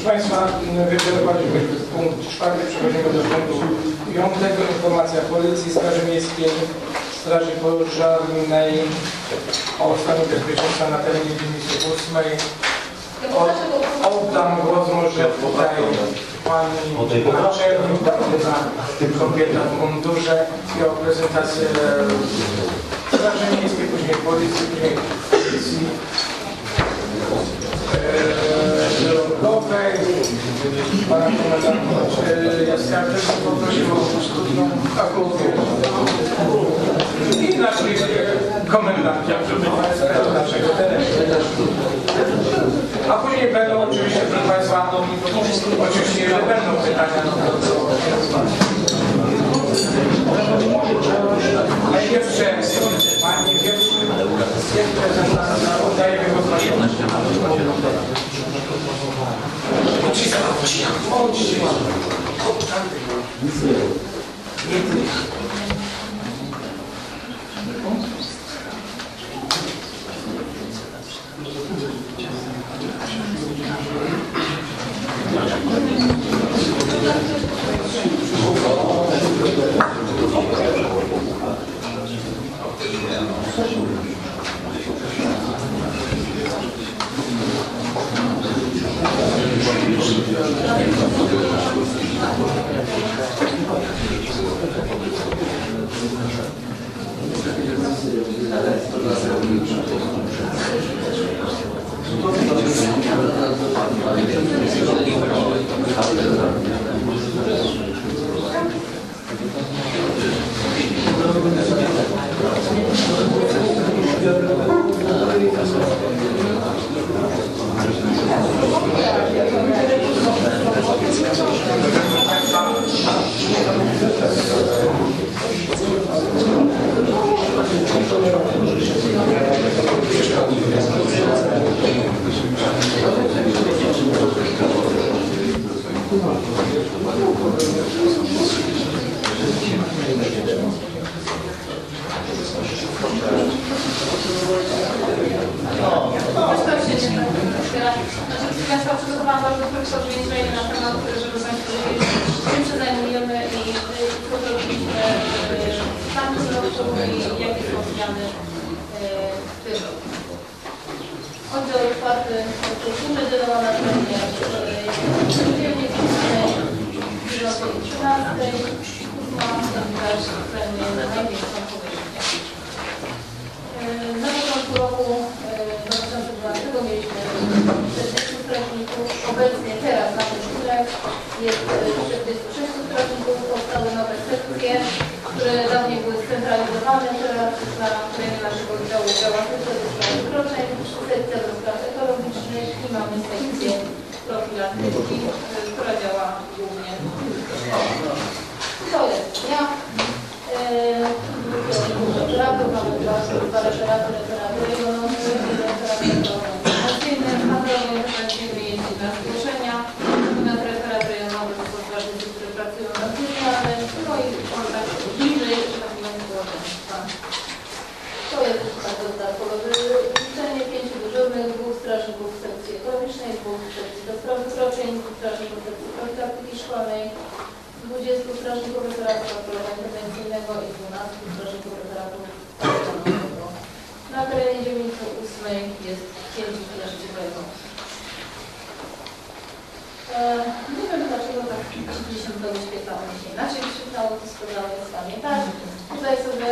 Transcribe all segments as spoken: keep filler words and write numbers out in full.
Proszę Państwa, wyczerpaliśmy punkt czwarty, przechodzimy do punktu piątego. Informacja Policji, Straży Miejskiej, Straży Pożarnej o stanie bezpieczeństwa na terenie dzielnicy ósmej. Oddam głos może tutaj Pani naczelnik, kobieta w mundurze i o prezentację Straży Miejskiej, później Policji, później Policji drogowej. Pana komendanta Jaskarczyka poprosił o sztuczną taką i naszych komendantów, żeby do naszego terenu. A później będą oczywiście, proszę Państwa, oczywiście, jeżeli będą pytania, najpierwsze, Pani pierwszy, jest prezentacja, oddajemy go Pani. Na początku roku dwa tysiące dwunastego mieliśmy czterdziestu strażników. Obecnie teraz na tym chwilę jest czterdziestu sześciu strażników. Powstały nowe sekcje, które dawniej były scentralizowane. Teraz na terenie naszego oddziału działa sekcja do spraw wykroczeń, sekcja do spraw ekologicznych i mamy sekcję profilaktyki, która działa głównie to jest dnia. Operator, mamy dwa, dwa referatory, referatory rejonowe, referatory organizacyjne, handlowe, będziemy jeździć na zgłoszenia, natomiast referat rejonowy to są strażnicy, którzy pracują na zmianę, no i kontakt bliżej, że tak powiem, społeczeństwa. To jest bardzo dodatkowe wyliczenie, pięciu dyżurnych, dwóch strażników w sekcji ekonomicznej, dwóch w sekcji do spraw wykroczeń, dwóch strażników w sekcji profilaktyki szkolnej, dwudziestu strażników referatu patrolowania prewencyjnego i dwunastu strażników referatu patrolowania. Na terenie dzielnicy ósmej jest pięciu strażników. Nie wiem dlaczego tak dziwnie się to wyświetlało, mi się inaczej wyświetlało, to sprawdzało jest Panie tak. Tutaj sobie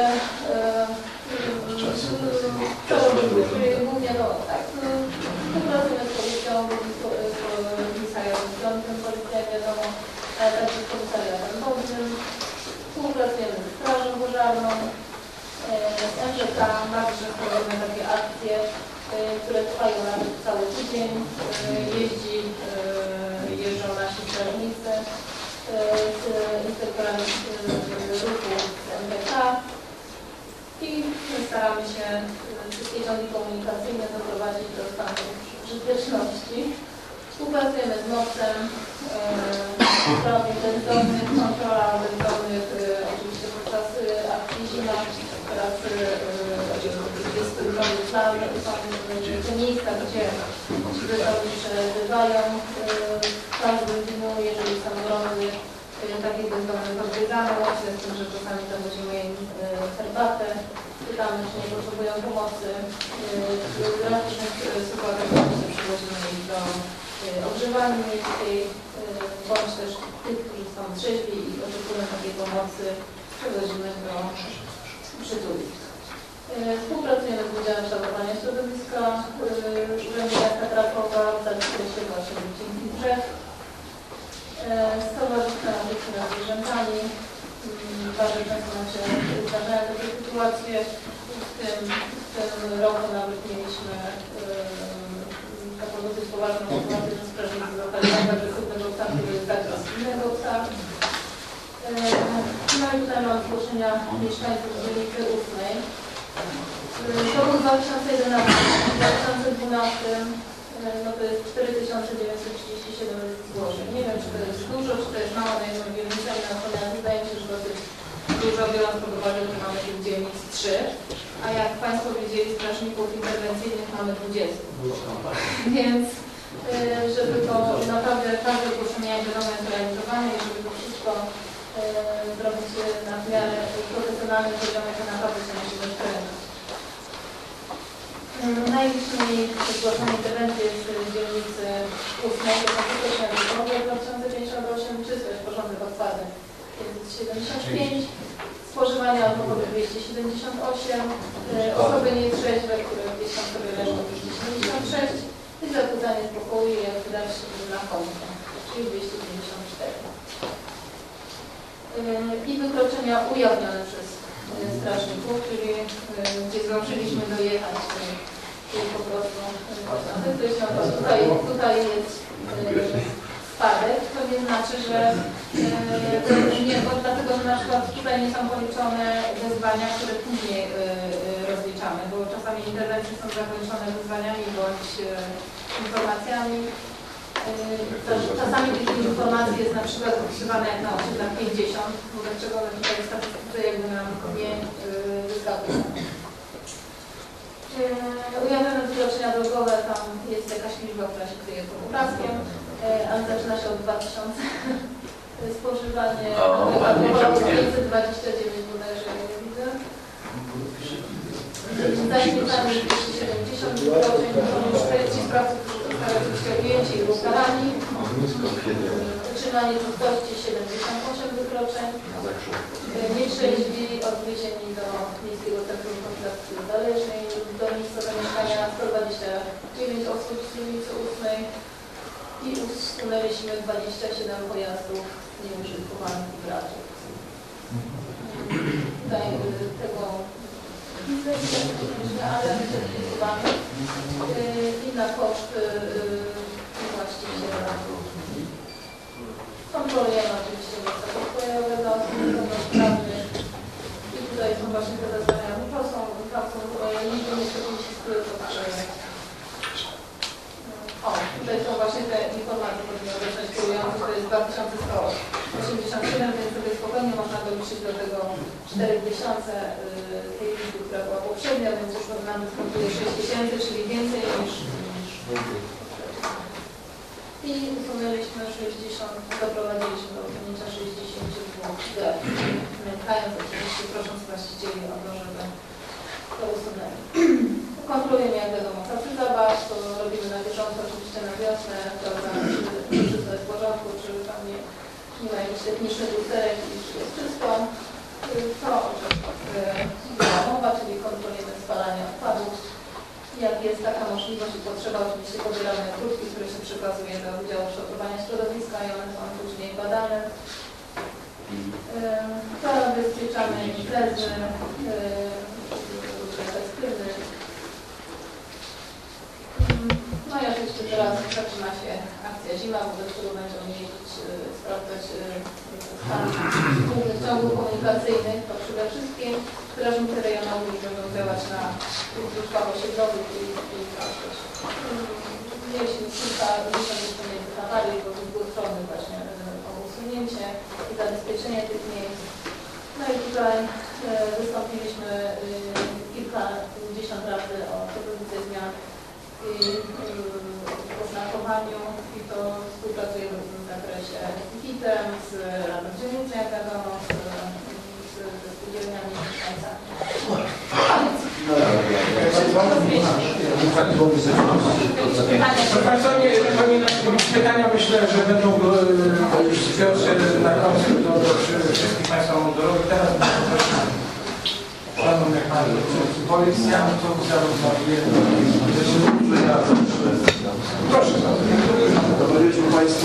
przerobiły, czyli głównie no tak, współpracujemy z policją, z komisariatem, policja wiadomo, ale także z komisariatem wodnym, współpracujemy z Strażą Pożarną, z M Ż K, także prowadzimy takie akcje, które trwają nawet cały tydzień, jeździ, jeżdżą nasi strażnicy z inspektorami ruchu z M P K i staramy się wszystkie ciągi komunikacyjne doprowadzić do stanu użyteczności. Współpracujemy z mocem, sprawy bezdomnych, kontrola bezdomnych, oczywiście podczas akcji zima, teraz jest nowy plan, są te miejsca, gdzie bezdomni przebywają. takich bezdomnych odwiedzamy, łącznie z tym, że czasami zawozimy im herbatę, pytamy, czy nie potrzebują pomocy. W różnych sytuacjach przywozimy ich do ogrzewalni miejskiej, bądź też tych, którzy są trzeźwi i oczekują takiej pomocy, przewozimy do przytulisk. Współpracujemy z Wydziałem Kształtowania Środowiska Urzędu Miasta Krakowa, zakresie się właśnie Wycinki Drzew, z Towarzystwem Opieki nad Zwierzętami. Bardzo często nam się zdarzają takie sytuacje. W tym, w tym roku nawet mieliśmy taką dosyć poważną sytuację, że strażnicy złapali agresywnego psa, który zagrał z innego psa. No i tutaj mam zgłoszenia mieszkańców z dzielnicy ósmej. W roku dwa tysiące jedenastym do dwa tysiące dwunastym no to jest cztery tysiące dziewięćset trzydzieści siedem zgłoszeń. Nie wiem, czy to jest dużo, czy to jest mało na jedną dzielnicę, natomiast wydaje mi się, że dosyć dużo, biorąc pod uwagę, że mamy tych dzielnic trzy, a jak Państwo widzieli, strażników interwencyjnych mamy dwadzieścia. Więc żeby to naprawdę każde zgłoszenie wiadomo jest realizowane i żeby to wszystko zrobić na w miarę profesjonalnym poziomie, to naprawdę się musi dać trenować. Najliczniej zgłoszone interwencje jest w dzielnicy ósmej, to są wytoczne wymowy dwa tysiące pięćdziesiąt osiem, czystość, porządek odpady pięćset siedemdziesiąt pięć, spożywanie alkoholu dwieście siedemdziesiąt osiem, osoby nietrzeźwe, które gdzieś tam sobie leżą dwieście siedemdziesiąt sześć i zakłócanie spokoju i aktywacja na konto, czyli dwieście pięćdziesiąt cztery. I wykroczenia ujawnione przez strażników, czyli gdzie zdążyliśmy dojechać po prostu. Tutaj, tutaj jest spadek, to nie znaczy, że nie, bo dlatego, że na przykład tutaj nie są policzone wezwania, które później rozliczamy, bo czasami interwencje są zakończone wezwaniami bądź informacjami. Czasami tych informacji jest na przykład opisywane jak na osiedlach pięćdziesiąt, wobec czego one tutaj w statystyce jakby nam nie wyskakują. Ujawnione wykroczenia drogowe, tam jest jakaś liczba, która się kryje pod obrazkiem, ale zaczyna się od dwa tysiące. Spożywanie alkoholu pięćset dwadzieścia dziewięć bodajże, jak ja widzę. Zaśmiecanie dwieście siedemdziesiąt wykroczeń, ci sprawcy, którzy zostali oczywiście objęci i ukarani. Utrzymanie czystości siedemdziesiąt osiem wykroczeń. Nietrzeźwi odwiezieni do Miejskiego Centrum Profilaktyki Uzależnień lub do miejsca zamieszkania sto dwadzieścia dziewięć osób z dzielnicy ósmej i usunęliśmy dwadzieścia siedem pojazdów nieużytkowanych i braków. Tutaj tego ale wycofamy i na koszt właściciela. Kontrolujemy oczywiście miejsca pokojowe dla osób niepełnosprawnych i tutaj są właśnie te zadania. To są, tam są liczby niestety mi się skryły, to o, tutaj są właśnie te informacje, powinny obecność kierujące, to jest dwa tysiące sto osiemdziesiąt siedem, więc sobie spokojnie można doliczyć do tego cztery tysiące tej liczby, która była poprzednia, więc już nam występuje sześć tysięcy, czyli więcej niż, niż i usunęliśmy sześćdziesiąt, doprowadziliśmy do usunięcia sześćdziesięciu dwóch zer. Pamiętając oczywiście, prosząc właścicieli o to, żeby to usunęli. Kontrolujemy, jak wiadomo, pracy zabaw, to robimy na bieżąco, oczywiście na wiosnę, sprawdzamy, czy wszystko jest w porządku, czy tam nie, nie ma jakichś technicznych usterek i czy jest czysto. To, o czym była mowa, czyli kontrolujemy spalanie odpadów. Jak jest taka możliwość i potrzeba, oczywiście pobieramy krótki, które się przekazuje do Wydziału Kształtowania Środowiska i one są później badane. Zabezpieczamy imprezy, festywny. No i oczywiście teraz zaczyna się akcja zima, wobec czego będziemy jeździć, sprawdzać stan głównych ciągów komunikacyjnych, to przede wszystkim strażnicy rejonowi będą działać na dróżkach osiedlowych i transport. Mieliśmy kilka jeszcze między awarii, bo to było strony właśnie o usunięcie i zabezpieczenie tych miejsc. No i tutaj wystąpiliśmy kilkadziesiąt razy o propozycję zmian w oznakowaniu i to współpracujemy w tym zakresie z G I Sanepitem, z Radą Dzielnicy, jak wiadomo, z, z, ze spółdzielniami mieszkańcami. Proszę Państwa, pytania myślę, że będą już zbiorcze na końcu do, do wszystkich Państwa mundurowych. Teraz szanownych policjantów, zarówno proszę bardzo. Dobry wieczór Państwu.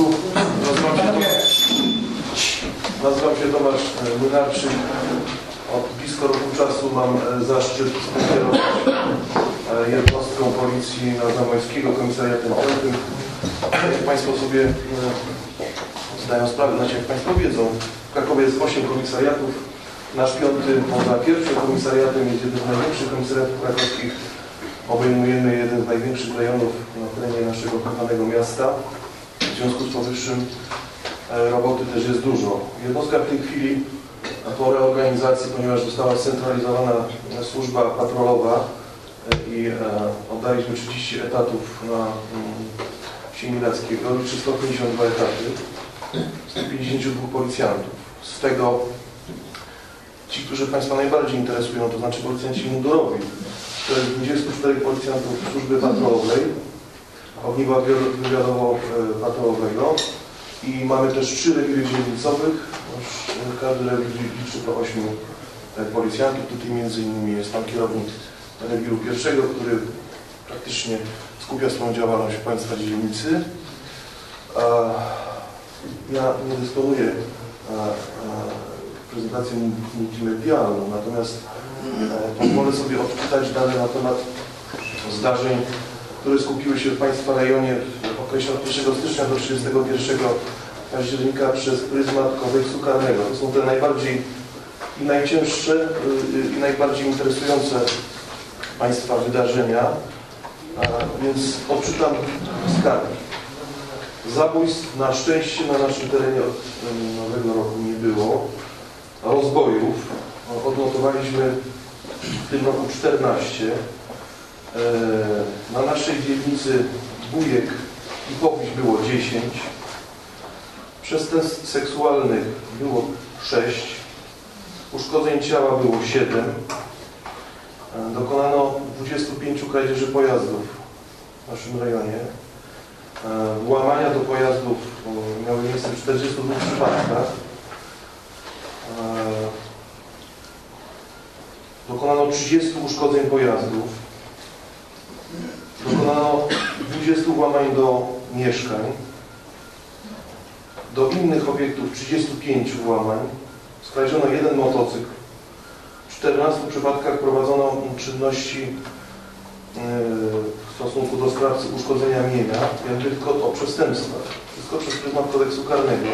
Nazywam się Tomasz Młynarczyk. Od blisko roku czasu mam zaszczyt współkierować jednostką Policji Zamojskiego, Komisariatem Piątym. Jak Państwo sobie zdają sprawę, znaczy jak Państwo wiedzą, w Krakowie jest osiem komisariatów. Nasz piąty, poza pierwszym komisariatem, jest jeden z największych komisariatów krakowskich. Obejmujemy jeden z największych rejonów na terenie naszego kochanego miasta. W związku z powyższym roboty też jest dużo. Jednostka w tej chwili po reorganizacji, ponieważ została scentralizowana służba patrolowa i oddaliśmy trzydzieści etatów na Siemilackiego, liczy sto pięćdziesiąt dwa etaty, sto pięćdziesięciu dwóch policjantów. Z tego ci, którzy Państwa najbardziej interesują, to znaczy policjanci mundurowi, to jest dwudziestu czterech policjantów służby patrolowej, ogniwa wywiadowo-patrolowego i mamy też trzy rewiry dzielnicowych. Każdy rewir liczy po ośmiu policjantów. Tutaj między innymi jest pan kierownik rewiru pierwszego, który praktycznie skupia swoją działalność w Państwa dzielnicy. Ja nie dysponuję prezentacją multimedialną, natomiast pozwolę sobie odczytać dane na temat zdarzeń, które skupiły się w Państwa rejonie w okresie od pierwszego stycznia do trzydziestego pierwszego października przez pryzmat kodeksu karnego. To są te najbardziej i najcięższe i najbardziej interesujące Państwa wydarzenia, a więc odczytam skargi. Zabójstw na szczęście na naszym terenie od nowego roku nie było. Rozbojów odnotowaliśmy w tym roku czternaście. Na naszej dzielnicy bujek i pobić było dziesięć. Przestępstw seksualnych było sześć. Uszkodzeń ciała było siedem. Dokonano dwudziestu pięciu kradzieży pojazdów w naszym rejonie. Włamania do pojazdów miały miejsce w czterdziestu dwóch przypadkach. Dokonano trzydziestu uszkodzeń pojazdów. Dokonano dwudziestu włamań do mieszkań. Do innych obiektów trzydziestu pięciu włamań. Skradziono jeden motocykl. W czternastu przypadkach prowadzono czynności w stosunku do sprawcy uszkodzenia mienia, jakby tylko o przestępstwach. Wszystko przez pryzmat kodeksu karnego.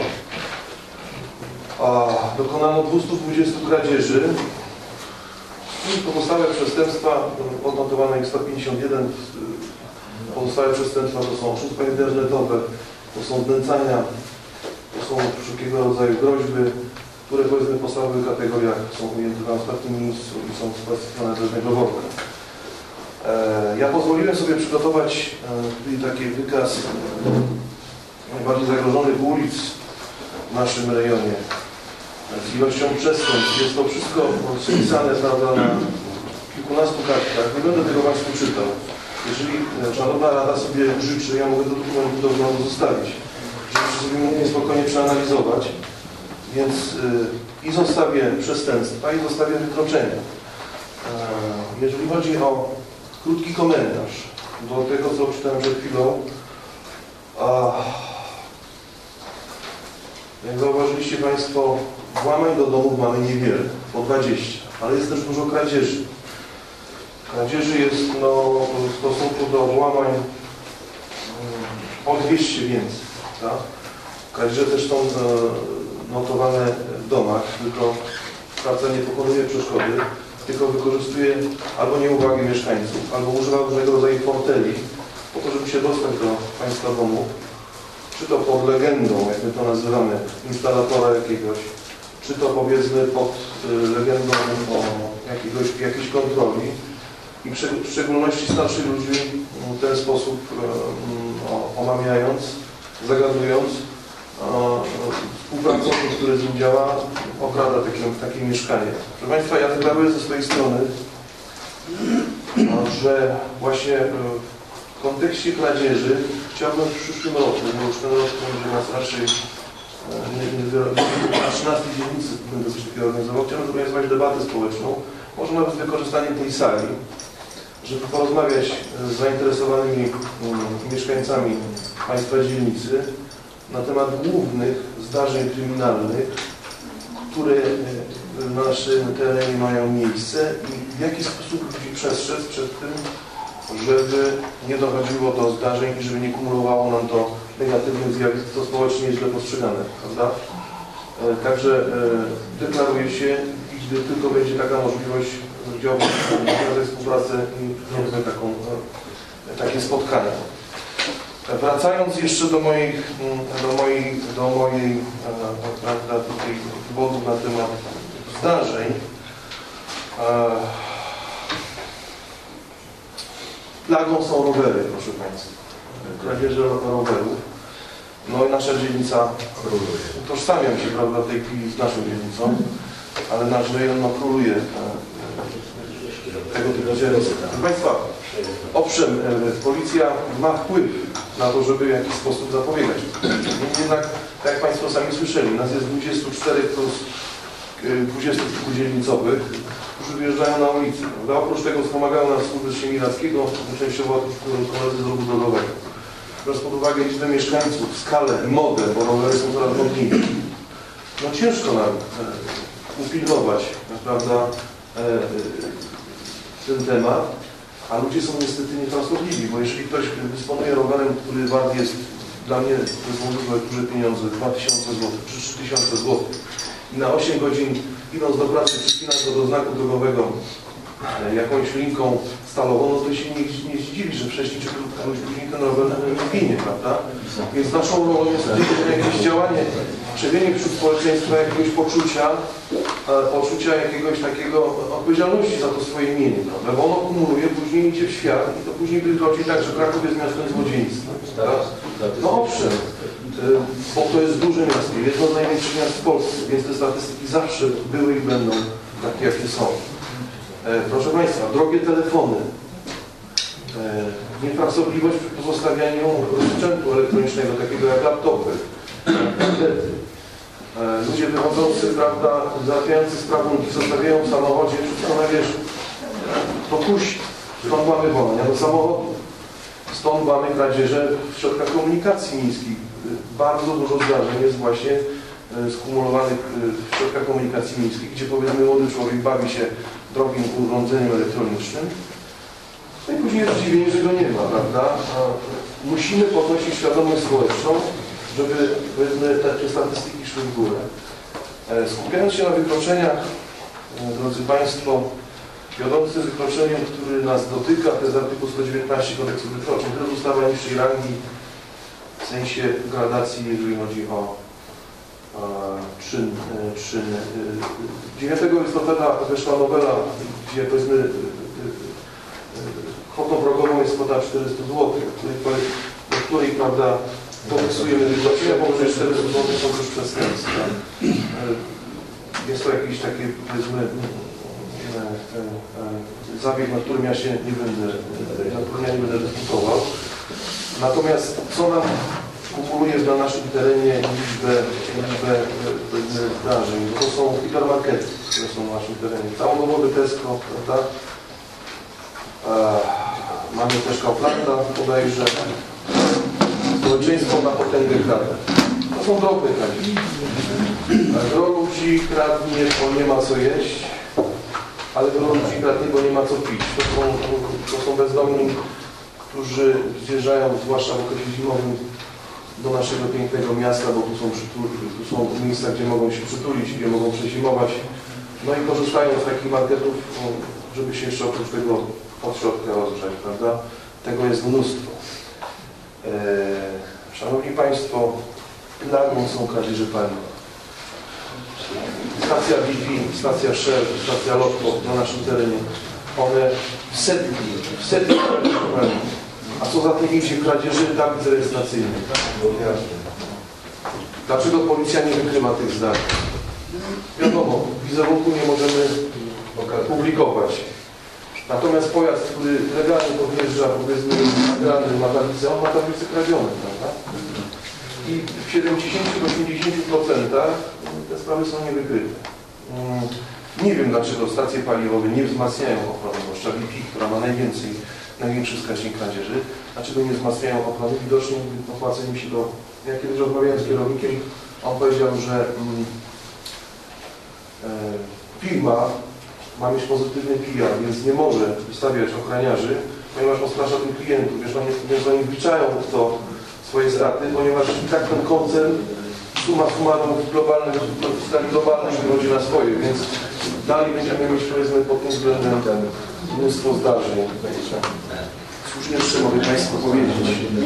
A dokonano dwustu dwudziestu kradzieży. Pozostałe przestępstwa, odnotowane jest sto pięćdziesiąt jeden. Pozostałe przestępstwa to są oszustwa internetowe, to są znęcania, to są wszelkiego rodzaju groźby, które powiedzmy w podstawowych kategoriach są ujęte na ostatnim miejscu i są sklasyfikowane do jednego worka. Ja pozwoliłem sobie przygotować tutaj taki wykaz najbardziej zagrożonych ulic w naszym rejonie z ilością przestępstw. Jest to wszystko spisane, prawda, na kilkunastu kartkach. Nie będę tego Państwu czytał. Jeżeli Szanowna Rada sobie życzy, ja mogę do dokumentu do wglądu zostawić, żebyście sobie mogli spokojnie przeanalizować. Więc yy, i zostawię przestępstwa, i zostawię wykroczenia. Yy, jeżeli chodzi o krótki komentarz do tego, co czytałem przed chwilą, a, jak zauważyliście Państwo, włamań do domów mamy niewiele, po dwadzieścia, ale jest też dużo kradzieży. Kradzieży jest no, w stosunku do włamań o dwieście więcej. Tak? Kradzieże też są notowane w domach, tylko sprawca nie pokonuje przeszkody, tylko wykorzystuje albo nieuwagę mieszkańców, albo używa różnego rodzaju forteli, po to, żeby się dostać do Państwa domu, czy to pod legendą, jak my to nazywamy, instalatora jakiegoś, czy to powiedzmy pod legendą o jakiegoś, jakiejś kontroli. I w szczególności starszych ludzi w ten sposób omamiając, zagadując, współpracownik, który z nim działa, okrada takie, takie mieszkanie. Proszę Państwa, ja deklaruję ze swojej strony, że właśnie w kontekście kradzieży chciałbym w przyszłym roku, bo już ten rok będzie nas raczej na trzynastej dzielnicy będę coś takiego organizował, chciałbym zorganizować debatę społeczną, może nawet z wykorzystaniem tej sali, żeby porozmawiać z zainteresowanymi mieszkańcami Państwa dzielnicy na temat głównych zdarzeń kryminalnych, które na naszym terenie mają miejsce i w jaki sposób ludzi przestrzec przed tym, żeby nie dochodziło do zdarzeń i żeby nie kumulowało nam to negatywnych zjawisk, to społecznie jest źle postrzegane, prawda? Także deklaruję się i gdy tylko będzie taka możliwość, działałbym w współpracę i robimy taką, takie spotkania. Wracając jeszcze do moich, do mojej, do mojej prawda, tutaj wywodów na temat zdarzeń. Plagą są rowery, proszę Państwa. Kradzieże rowerów. No i nasza dzielnica utożsamiam się, prawda, w tej chwili z naszą dzielnicą, ale nasz rejon no, króluje tego typu zjawiska. Proszę Państwa, owszem, policja ma wpływ na to, żeby w jakiś sposób zapobiegać. Jednak, tak jak Państwo sami słyszeli, nas jest dwudziestu czterech plus dwudziestu kilku dzielnicowych, którzy wyjeżdżają na ulicę. No, oprócz tego wspomagają nas służby Siemirackiego, częściowo koledzy z ruchu drogowego. Biorąc pod uwagę liczbę mieszkańców, skalę i modę, bo rowery są coraz modniejsze. No ciężko nam e, upilnować, prawda, e, e, ten temat, a ludzie są niestety niefrasobliwi, bo jeżeli ktoś dysponuje rowerem, który wart jest dla mnie, to jest możliwe duże pieniądze, dwa tysiące złotych czy trzy tysiące złotych i na osiem godzin idąc do pracy przypinać go do znaku drogowego e, jakąś linką stalową, no to się nie, nie zdziwi, że wcześniej czy później ten rower nie ginie, prawda? Więc naszą rolą jest jakieś działanie, przewienie wśród społeczeństwa jakiegoś poczucia, e, poczucia jakiegoś takiego odpowiedzialności za to swoje mienie, prawda? Bo ono kumuluje, później idzie w świat i to później wychodzi tak, że Kraków jest miastem złodziejstwa. No owszem, e, bo to jest duże miasto, jedno z największych miast w Polsce, więc te statystyki zawsze były i będą takie, jakie są. E, proszę Państwa, drogie telefony, e, niefrasobliwość przy pozostawianiu sprzętu elektronicznego, takiego jak laptopy, tablety. E, ludzie wychodzący, prawda, załatwiający sprawunki, zostawiają w samochodzie wszystko na wierzchu. To kusi. Stąd mamy wolenia do samochodu. Stąd mamy kradzieże w środkach komunikacji miejskiej. Bardzo dużo zdarzeń jest właśnie skumulowanych w środkach komunikacji miejskiej, gdzie powiedzmy młody człowiek bawi się drogim urządzeniem elektronicznym. No i później jest zdziwienie, że go nie ma, prawda? A musimy podnosić świadomość społeczną, żeby powiedzmy te, te statystyki szły w górę. Skupiając się na wykroczeniach, drodzy Państwo, wiodący wykroczeniem, który nas dotyka, to jest artykuł sto dziewiętnaście kodeksu wykroczeń. To jest ustawa niższej rangi w sensie gradacji, jeżeli chodzi o czyn, czyn. dziewiątego listopada weszła nowela, gdzie powiedzmy kwotą progową jest kwota czterysta złotych, do której, prawda, popisujemy wykroczenia, powyżej czterysta złotych są już przestępstwa. Jest to jakiś taki, powiedzmy, zabieg, na którym ja się nie będę, na którym ja nie będę dyskutował. Natomiast co nam kumuluje na naszym terenie liczbę, liczbę zdarzeń, bo to są hipermarkety, które są na naszym terenie. Całodobowy Tesco, prawda? E, mamy też Kauflanda, bodajże. Społeczeństwo na potęgę kradnie. To są drobne kradzieże. Gro ludzi kradnie, bo nie ma co jeść, ale gro ludzi kradnie, bo nie ma co pić. To są, to są bezdomni, którzy zjeżdżają, zwłaszcza w okresie zimowym, do naszego pięknego miasta, bo tu są, tu są miejsca, gdzie mogą się przytulić, gdzie mogą przezimować. No i korzystają z takich marketów, żeby się jeszcze oprócz tego od środka rozgrzać, prawda? Tego jest mnóstwo. Eee, Szanowni Państwo, plagą są kradzieże paliwa. Stacja B P, stacja Shell, stacja Lotto na naszym terenie, one w setki, w setki paliwa. A co za tym idzie kradzieży tablic rejestracyjnych. Dlaczego policja nie wykrywa tych zdarzeń? Wiadomo, wizerunku nie możemy publikować. Natomiast pojazd, który legalnie podjeżdża, powiedzmy, nagrany ma tablicę, on ma tablicę kradzioną, prawda? I w siedemdziesięciu do osiemdziesięciu procent te sprawy są niewykryte. Nie wiem, dlaczego stacje paliwowe nie wzmacniają ochrony, zwłaszcza B P, która ma najwięcej, największy wskaźnik kradzieży. Dlaczego nie wzmacniają ochrony? Widocznie opłaca im się do... Ja kiedyś rozmawiałem z kierownikiem, on powiedział, że mm, e, firma ma mieć pozytywny P R, więc nie może wystawiać ochraniarzy, ponieważ odstrasza tym klientów. Wiesz, oni, więc oni wliczają to swoje straty, ponieważ i tak ten koncern suma summarum w globalnym, w skali globalnej wychodzi na swoje, więc dalej będziemy mieć, powiedzmy, pod tym względem mnóstwo zdarzeń. Słusznie jeszcze mogę Państwu powiedzieć.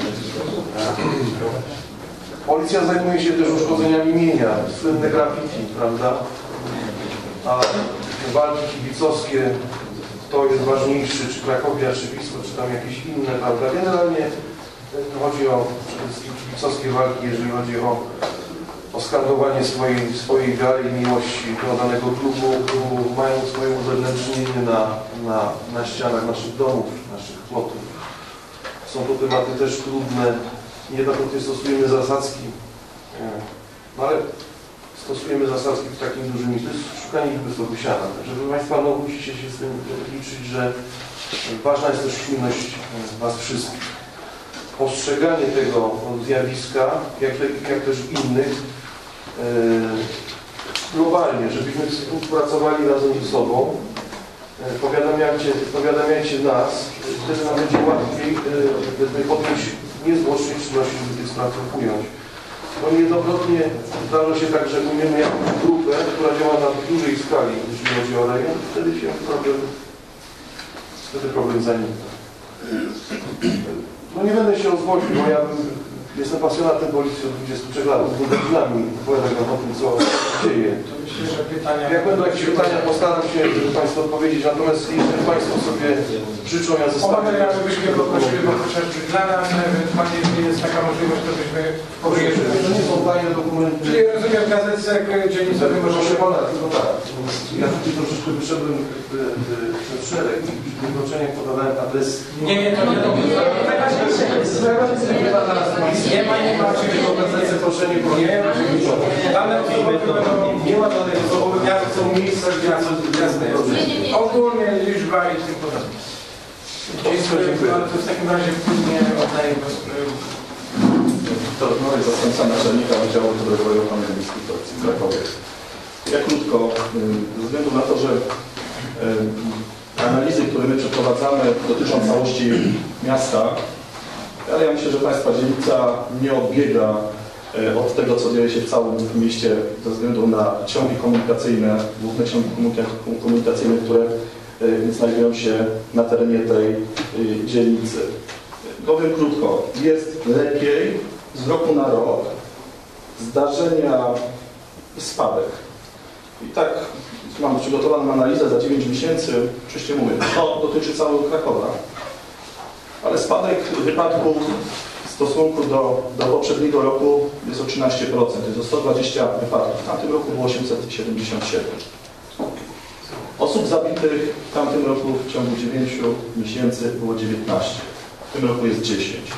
Policja zajmuje się też uszkodzeniami mienia, słynne graffiti, prawda? A walki kibicowskie, kto jest ważniejszy, czy Krakowia, czy Wisła, czy tam jakieś inne, prawda? Generalnie chodzi o przede wszystkim kibicowskie walki, jeżeli chodzi o, o skandowanie swojej, swojej wiary i miłości do danego klubu, klubu mają swoje uzewnętrznienie na, na, na ścianach naszych domów, naszych plotów. Są to tematy też trudne. Niejednokrotnie stosujemy zasadzki, no ale stosujemy zasadzki w takim dużym miejscu. To jest szukanie liczby sobie siana. Także proszę Państwa, no, musicie się z tym liczyć, że ważna jest też czujność Was wszystkich. Postrzeganie tego zjawiska, jak, jak też innych, yy, globalnie, żebyśmy współpracowali razem ze sobą. Yy, powiadamiajcie, powiadamiajcie nas, wtedy nam będzie łatwiej yy, podjąć niezwłocznie czynności, żeby tych spraw ująć. Bo niejednokrotnie zdarza się tak, że umiemy jakąś grupę, która działa na dużej skali, jeśli chodzi o rejon, wtedy się problem, wtedy problem zanika. No nie będę się rozwodził, bo ja jestem pasjonatem policji od dwudziestu trzech lat, z godzinami opowiadam o tym, co dzieje. Myślę, że pytania... Jak będą jakieś pytania, postaram się Państwu odpowiedzieć, natomiast jeśli Państwo sobie życzą, ja zostawię... Obawiam, żebyśmy poprosili, bo chociażby dla nas, ewentualnie jeśli jest taka możliwość, to byśmy powiedzieli. To nie są tajne dokumenty. Czyli rozumiem, w gazetce dziennicowej może Proszę się Pana, tylko tak. Ja tutaj troszeczkę wyszedłem w szereg i w wykroczeniach podawałem adres. Nie, nie, to nie to. Nie ma, nie ma, czyli w gazetce proszę nie nie ma, dane osobowe będą, nie ma danych osobowych, miasta są miejsca, gdzie jasne jest. Ogólnie liczba i tym podobnie. Dziękuję. Ale to w takim razie później oddaję głos. To nowy zastępca naczelnika Wydziału Dobrego Ochrony Miejskiej Policji w Krakowie. Ja krótko, ze względu na to, że analizy, które my przeprowadzamy, dotyczą całości miasta, ale ja myślę, że Państwa dzielnica nie odbiega od tego, co dzieje się w całym mieście ze względu na ciągi komunikacyjne, główne ciągi komunikacyjne, które znajdują się na terenie tej dzielnicy. Powiem krótko, jest lepiej z roku na rok, zdarzenia spadek. I tak mam przygotowaną analizę za dziewięć miesięcy, oczywiście mówię, to dotyczy całego Krakowa, ale spadek wypadków w stosunku do, do poprzedniego roku jest o trzynaście procent, jest o sto dwadzieścia wypadków. W tamtym roku było osiemset siedemdziesiąt siedem. Osób zabitych w tamtym roku w ciągu dziewięciu miesięcy było dziewiętnaście. W tym roku jest dziesięć.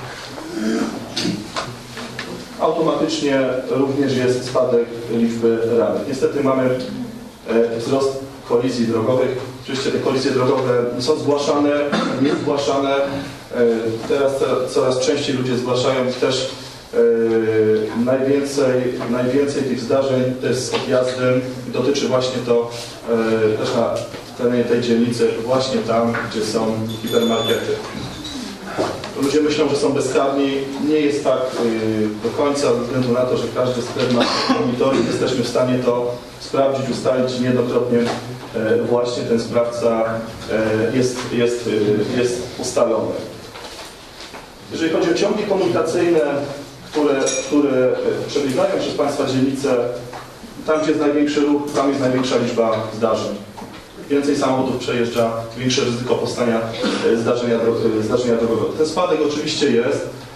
Automatycznie również jest spadek liczby rannych. Niestety mamy wzrost kolizji drogowych. Oczywiście te kolizje drogowe są zgłaszane, nie zgłaszane. Teraz coraz częściej ludzie zgłaszają też najwięcej, najwięcej tych zdarzeń to jest z odjazdem. Dotyczy właśnie to też na terenie tej dzielnicy, właśnie tam, gdzie są hipermarkety. Ludzie myślą, że są bezkarni. Nie jest tak yy, do końca, ze względu na to, że każdy sklep ma monitoring. Jesteśmy w stanie to sprawdzić, ustalić. Niejednokrotnie yy, właśnie ten sprawca yy, jest, jest, yy, jest ustalony. Jeżeli chodzi o ciągi komunikacyjne, które, które przebiegają przez Państwa dzielnicę, tam gdzie jest największy ruch, tam jest największa liczba zdarzeń. Więcej samochodów przejeżdża, większe ryzyko powstania zdarzenia, zdarzenia drogowego. Ten spadek oczywiście jest.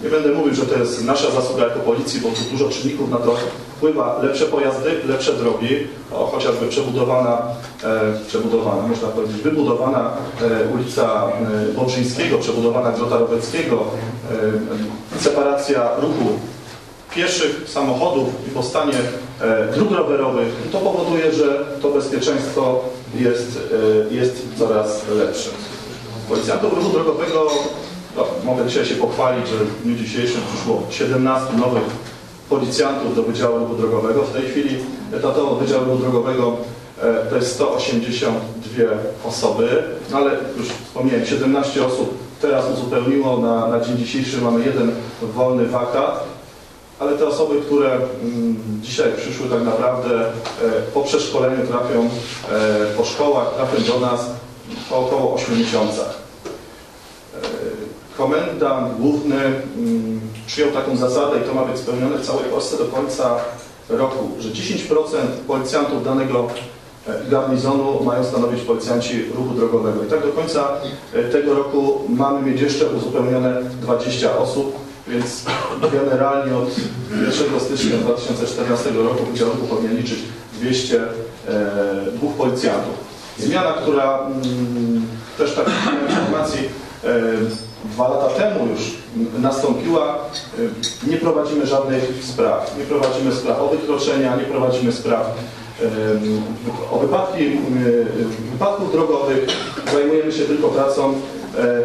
Nie będę mówił, że to jest nasza zasługa jako policji, bo tu dużo czynników na to wpływa. Lepsze pojazdy, lepsze drogi, o, chociażby przebudowana, e, przebudowana, można powiedzieć, wybudowana e, ulica e, Bobrzyńskiego, przebudowana Grota Roweckiego, e, separacja ruchu pieszych, samochodów i powstanie e, dróg rowerowych, to powoduje, że to bezpieczeństwo jest, e, jest coraz lepsze. Policjantów ruchu drogowego, no, mogę dzisiaj się pochwalić, że w dniu dzisiejszym przyszło siedemnastu nowych policjantów do Wydziału Ruchu Drogowego. W tej chwili etatowo Wydział Ruchu Drogowego e, to jest sto osiemdziesiąt dwie osoby, no, ale już wspomniałem, siedemnaście osób teraz uzupełniło, na, na dzień dzisiejszy mamy jeden wolny wakat, ale te osoby, które mm, dzisiaj przyszły tak naprawdę e, po przeszkoleniu trafią e, po szkołach, trafią do nas po około ośmiu miesiącach. E, komendant główny mm, przyjął taką zasadę i to ma być spełnione w całej Polsce do końca roku, że dziesięć procent policjantów danego garnizonu mają stanowić policjanci ruchu drogowego. I tak do końca tego roku mamy mieć jeszcze uzupełnione dwadzieścia osób, więc generalnie od pierwszego stycznia dwa tysiące czternastego roku Wydział Ruchu powinien liczyć dwieście dwóch policjantów. Zmiana, która mm, też tak informacji e, dwa lata temu już nastąpiła, e, nie prowadzimy żadnych spraw. Nie prowadzimy spraw o wykroczenia, nie prowadzimy spraw e, o wypadki, e, wypadków drogowych. Zajmujemy się tylko pracą. E,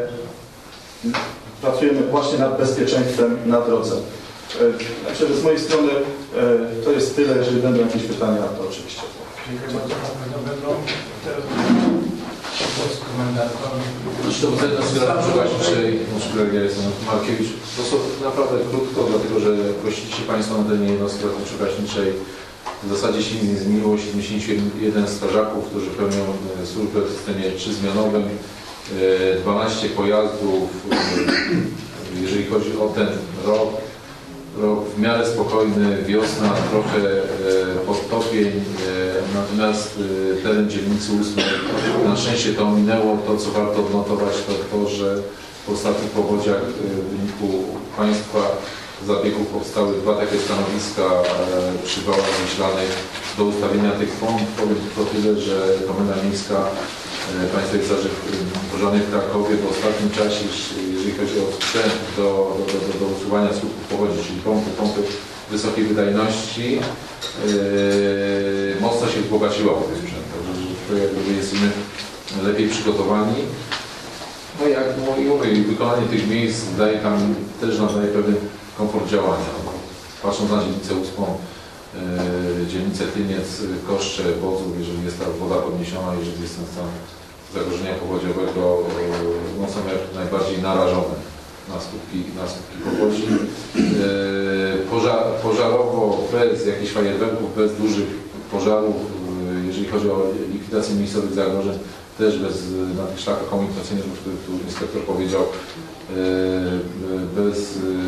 pracujemy właśnie nad bezpieczeństwem na drodze. E, myślę, że z mojej strony e, to jest tyle. Jeżeli będą jakieś pytania, to oczywiście. Dziękuję bardzo. Będą teraz komendantom. Jeśli to będzie na Przyłaśniczej, nasz kolega jest Markiewicz. To są naprawdę krótko, dlatego że prosiliście Państwo na terenie jednostki Przyłaśniczej. W zasadzie się nic nie zmieniło. siedemdziesięciu jeden strażaków, którzy pełnią służbę w systemie trzyzmianowym, dwanaście pojazdów. Jeżeli chodzi o ten rok, rok w miarę spokojny, wiosna, trochę e, podtopień, e, natomiast e, teren dzielnicy ósmej, na szczęście to minęło. To, co warto odnotować, to to, że w ostatnich powodziach e, w wyniku państwa zabiegów powstały dwa takie stanowiska e, przy wałach myślanych do ustawienia tych pomp. Powiem tylko tyle, że Komenda Miejska e, Państwowej Straży Pożarnej w Krakowie w ostatnim czasie, jeżeli chodzi o sprzęt do, do, do, do, do usuwania skutków powodzi, czyli pompy, pompy wysokiej wydajności, yy, mocno się wzbogaciła po tych sprzętach, że, że jakby jesteśmy lepiej przygotowani. No jak mówię, wykonanie tych miejsc daje tam też nadaje pewien komfort działania. Patrząc na dzielnicę ósmą, yy, dzielnicę Tyniec, Koszcze, Bodzów, jeżeli jest ta woda podniesiona, jeżeli jest ten stan zagrożenia powodziowego, no są jak najbardziej narażone na skutki, na skutki powodzi. Pożar, pożarowo, bez jakichś fajerwerków, bez dużych pożarów, jeżeli chodzi o likwidację miejscowych zagrożeń, też bez na tych szlakach komunikacyjnych, o których tu inspektor powiedział, bez,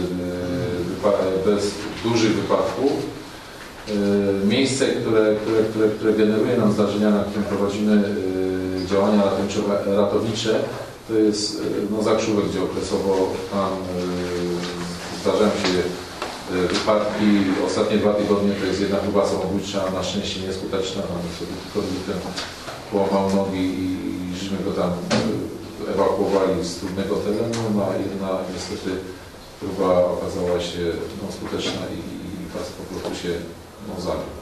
bez dużych wypadków. Miejsce, które, które, które, które generuje nam zdarzenia, na którym prowadzimy działania ratownicze, to jest no, Zakrzówek, gdzie okresowo tam yy, zdarzają się yy, wypadki. Ostatnie dwa tygodnie to jest jedna próba samobójcza, na szczęście nieskuteczna. Tam sobie tylko ten połamał nogi i, i żeśmy go tam yy, ewakuowali z trudnego terenu, no a jedna niestety próba okazała się no, skuteczna i, i pas po prostu się no, zabił.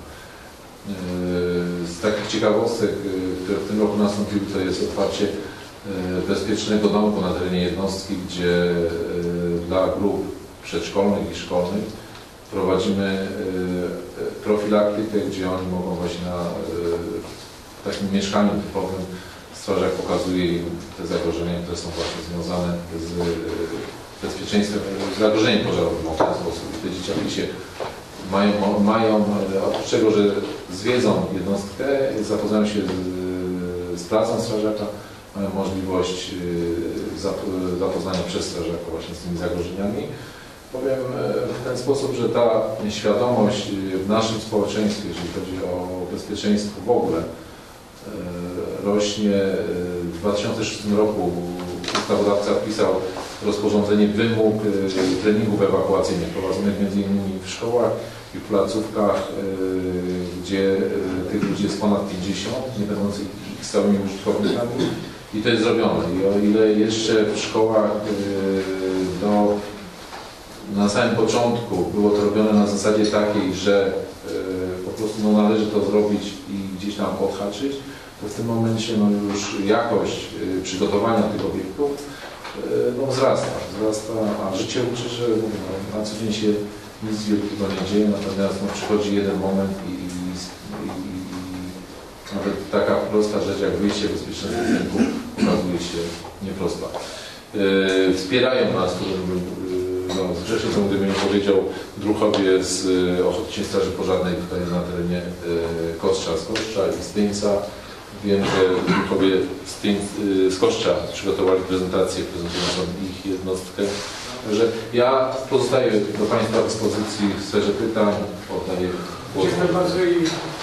Z takich ciekawostek, które w tym roku nastąpiły, to jest otwarcie bezpiecznego domku na terenie jednostki, gdzie dla grup przedszkolnych i szkolnych prowadzimy profilaktykę, gdzie oni mogą właśnie na takim mieszkaniu typowym strażak pokazuje im te zagrożenia, które są właśnie związane z bezpieczeństwem, z zagrożeniem pożarowym w ten sposób. Te dzieciaki się Mają, mają, oprócz tego, że zwiedzą jednostkę, zapoznają się z, z pracą strażaka, mają możliwość zapoznania przez strażaka właśnie z tymi zagrożeniami. Powiem w ten sposób, że ta świadomość w naszym społeczeństwie, jeżeli chodzi o bezpieczeństwo w ogóle, rośnie. W dwa tysiące szóstym roku ustawodawca wpisał rozporządzenie wymóg treningów ewakuacyjnych prowadzonych między innymi w szkołach i w placówkach, gdzie tych ludzi jest ponad pięćdziesiąt, nie będących stałymi użytkownikami. I to jest zrobione. I o ile jeszcze w szkołach do, na samym początku było to robione na zasadzie takiej, że po prostu no, należy to zrobić i gdzieś tam odhaczyć, to w tym momencie no, już jakość przygotowania tych obiektów no, wzrasta, wzrasta, a życie uczy, że no, na co dzień się nic wielkiego nie dzieje, natomiast no, przychodzi jeden moment i, i, i, i nawet taka prosta rzecz jak wyjście bezpiecznego rynku okazuje się nieprosta. Yy, wspierają nas, no, z rzeczy, co gdybym nie powiedział, druhowie z Ochotniczej Straży Pożarnej tutaj na terenie yy, Kostrza, z Kostrza i z Tyńca. Wiem, że druhowie z, Tyń, yy, z Kostrza przygotowali prezentację prezentującą ich jednostkę. Także ja pozostaję do Państwa dyspozycji w sferze pytań, oddaję głos. Dziękuję bardzo i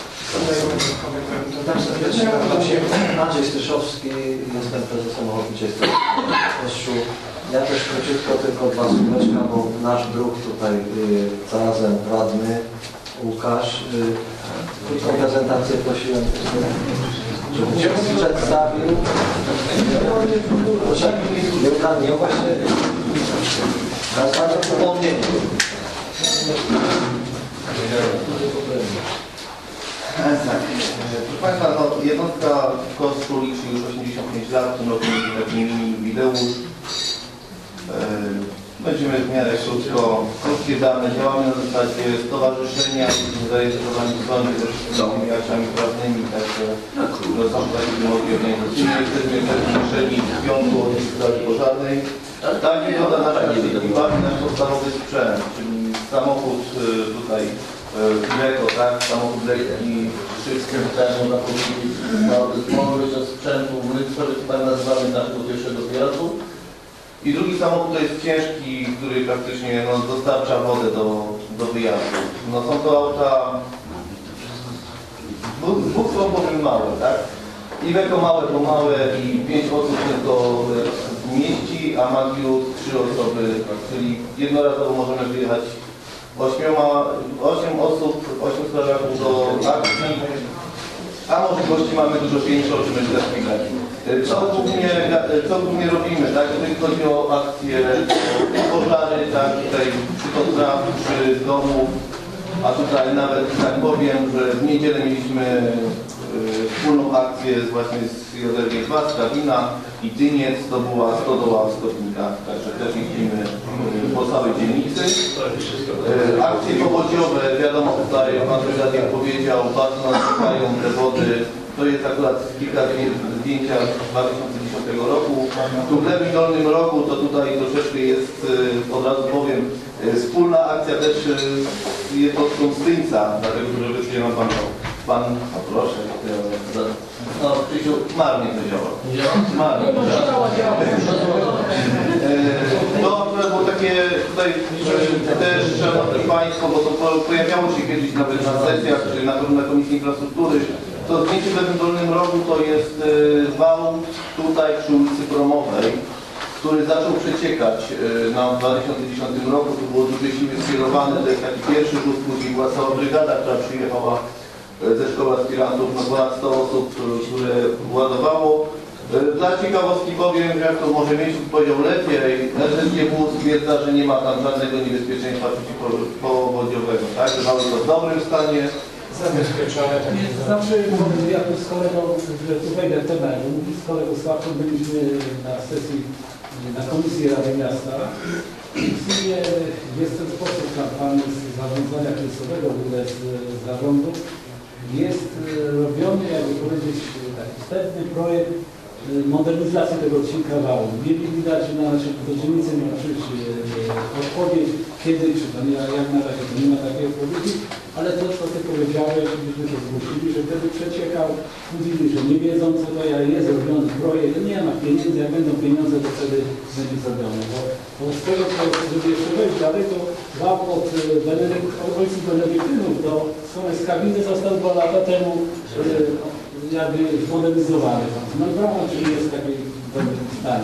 Nazywam się Andrzej Styszowski, jestem prezesem Ochotniczej Straży Kościół. Ja też króciutko tylko dwa słóweczka, bo nasz druh tutaj y, zarazem radny Łukasz. Y, krótką prezentację prosiłem, żeby się przedstawił. Proszę, nie nie właśnie. Raz bardzo przypomnienie. Tak. Proszę Państwa, no, jednostka w Kostrzu liczy już osiemdziesiąt pięć lat, w tym roku będzie taki mini jubileusz. Będziemy w miarę krótko, krótkie dane. Działamy na zasadzie stowarzyszenia, zarejestrowani w sądzie ze wszystkimi aktami prawnymi, także no, są tutaj wymogi organizacyjne. Jesteśmy zrzeszeni w piątku od Straży Pożarnej. Tak wygląda nasza uwagi, nasz podstawowy sprzęt, czyli samochód tutaj Iveco, tak, samochód lekki, wszystkim temu na powiedzieć na zespoły ze sprzętu, my sobie tutaj nazywamy naszego pierwszego zjazdu. I drugi samochód to jest ciężki, który praktycznie no, dostarcza wodę do, do wyjazdu. No, są to auta dwóch są powiem małe, tak? Iveco małe, bo małe i pięć osób tylko mieści, a Magius trzy osoby, czyli jednorazowo możemy wyjechać ośmioma, osiem osób, osiem strażaków do akcji, a możliwości mamy dużo większe, o czym będę wspominać. Co głównie, co głównie robimy, tak? Jeżeli chodzi o akcje pożary, tak? Tutaj przy Kostrach, przy domu, a tutaj nawet tak powiem, że w niedzielę mieliśmy y, wspólną akcję z, właśnie z J R G dwa, z Kawina i Tyniec, to była stodoła w Stopnikach, także też jeździmy y, po całej dzielnicy. Y, akcje powodziowe, wiadomo tutaj, pan brygadier powiedział, bardzo nas czekają te wody. To jest akurat kilka zdjęcia z dwa tysiące dziesiątego roku. Tu w lewym dolnym roku to tutaj troszeczkę jest, od razu powiem, wspólna akcja też z jednostką z Tyńca, dlatego że wyszli nam pan, pan, o proszę, no Krzysiu, marnie to działa. Marnie to działa. To akurat było takie tutaj też, szanowni Państwo, bo to pojawiało się kiedyś nawet na sesjach, czy na, na Komisji Infrastruktury. To zdjęcie w lewym dolnym rogu to jest wał tutaj przy ulicy Promowej, który zaczął przeciekać nam w dwa tysiące dziesiątym roku. To było duże siły skierowane, to jest taki pierwszy rzut, później była cała brygada, która przyjechała ze szkoły aspirantów, no ponad sto osób, które ładowało. Dla ciekawostki powiem, że jak to może mieć powiedział lepiej, R Z G W stwierdza, że nie ma tam żadnego niebezpieczeństwa przeciwpowodziowego, tak? Że mamy to w dobrym stanie. zabezpieczone. Takie Zawsze ja tu z kolegą, że tu wejdę w temat, z kolegą Sławką byliśmy na sesji na Komisji Rady Miasta. W sumie jest ten sposób kampanii z zarządzania kryzysowego, w ogóle z zarządu. Jest robiony, jakby powiedzieć, taki wstępny projekt modernizacji tego odcinka wału. Mieli widać na naszej dzielnicy odpowiedź, kiedy, czy to nie, jak na razie to nie ma takiej odpowiedzi, ale to, co Ty powiedziałeś, myśmy to zgłosili, że wtedy przeciekał, mówili, że nie wiedzą, co to jest robiony projekt, nie ma pieniędzy, jak będą pieniądze, to wtedy będzie zrobione. Bo, bo z tego, żeby jeszcze wejść dalej, to wał od ojców benedyktynów do strony z kabiny został dwa lata temu jakby zmodernizowany. No i brawo, czyli jest w takiej dobrym stanie.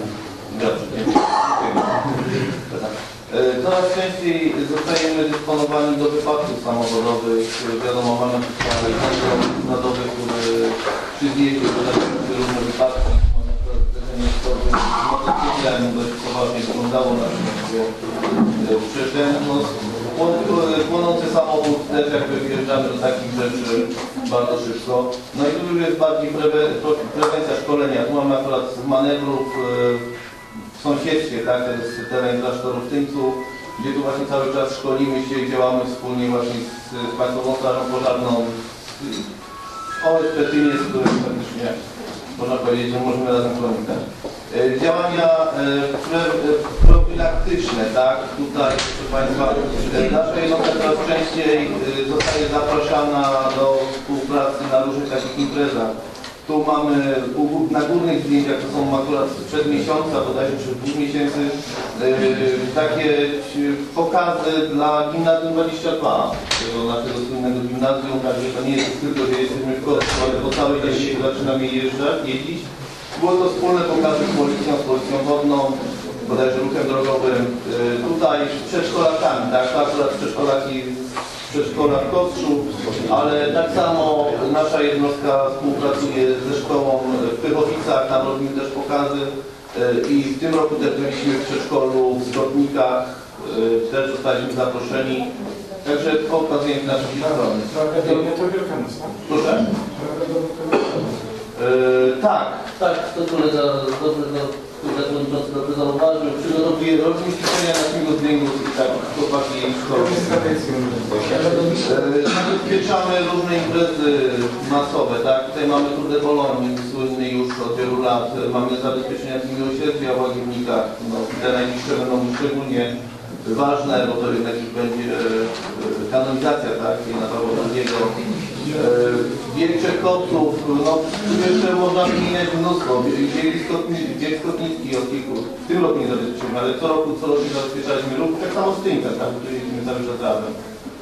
Coraz częściej zostajemy dysponowani do wypadków samochodowych. Wiadomo, mamy narodowy, który przy zjeździe wydarzyły różne wypadki. Mamy teraz zderzenie z motocyklem, dość poważnie wyglądało na przeszczędność. Płonący samochód też jakby wjeżdżamy do takich rzeczy bardzo szybko. No i tu już jest bardziej prewe, prewencja szkolenia. Tu mamy akurat manewrów w sąsiedztwie, tak, to jest teren klasztoru w Tyńcu, gdzie tu właśnie cały czas szkolimy się, działamy wspólnie właśnie z, z Państwową Strażą Pożarną, o Szczecinie, z którym faktycznie można powiedzieć, że możemy razem komunikować. Działania profilaktyczne, tak, tutaj proszę Państwa, nasza jednostka coraz częściej zostaje zapraszana do współpracy na różnych takich imprezach. Tu mamy na górnych zdjęciach, to są akurat sprzed miesiąca, bodajże przed dwóch miesięcy, takie pokazy dla Gimnazjum dwadzieścia dwa, tego naszego słynnego gimnazjum, także to nie jest tylko, że jesteśmy w Kosku, ale po całej Ziemi zaczynamy jeżdżać, jeździć. Było to wspólne pokazy z policją, z policją wodną, bodajże ruchem drogowym. Tutaj z przedszkolakami, tak, akurat przedszkolaki z przedszkola w Kostrzu, ale tak samo nasza jednostka współpracuje ze szkołą w Pychowicach, tam robimy też pokazy i w tym roku też byliśmy w przedszkolu w Zgodnikach, też zostaliśmy zaproszeni. Także pokazujemy nasze historie. Proszę? Yy, tak, tak, to kolega dobrze, kolega przewodniczący dobrze zauważył. Przygotowuje rocznik ćwiczenia na Śmigu Dźwięku i tak chłopaki szkoły. Zabezpieczamy różne imprezy masowe, tak? Tutaj mamy Tour de Bologna, słynny już od wielu lat. Mamy zabezpieczenia w Miłosierdzia w Łagiewnikach. No, te najbliższe będą szczególnie ważne, bo to jednak już będzie kanonizacja, tak? I na prawo drugiego. Wielczek Kotów, no jeszcze można wymieniać mnóstwo. Bieg Skotnicki od kilku, w tym roku nie zabezpieczyliśmy, ale co roku, co roku zabezpieczaliśmy ruch, tak samo z Tyńcem, tak, który jeździmy cały czas razem.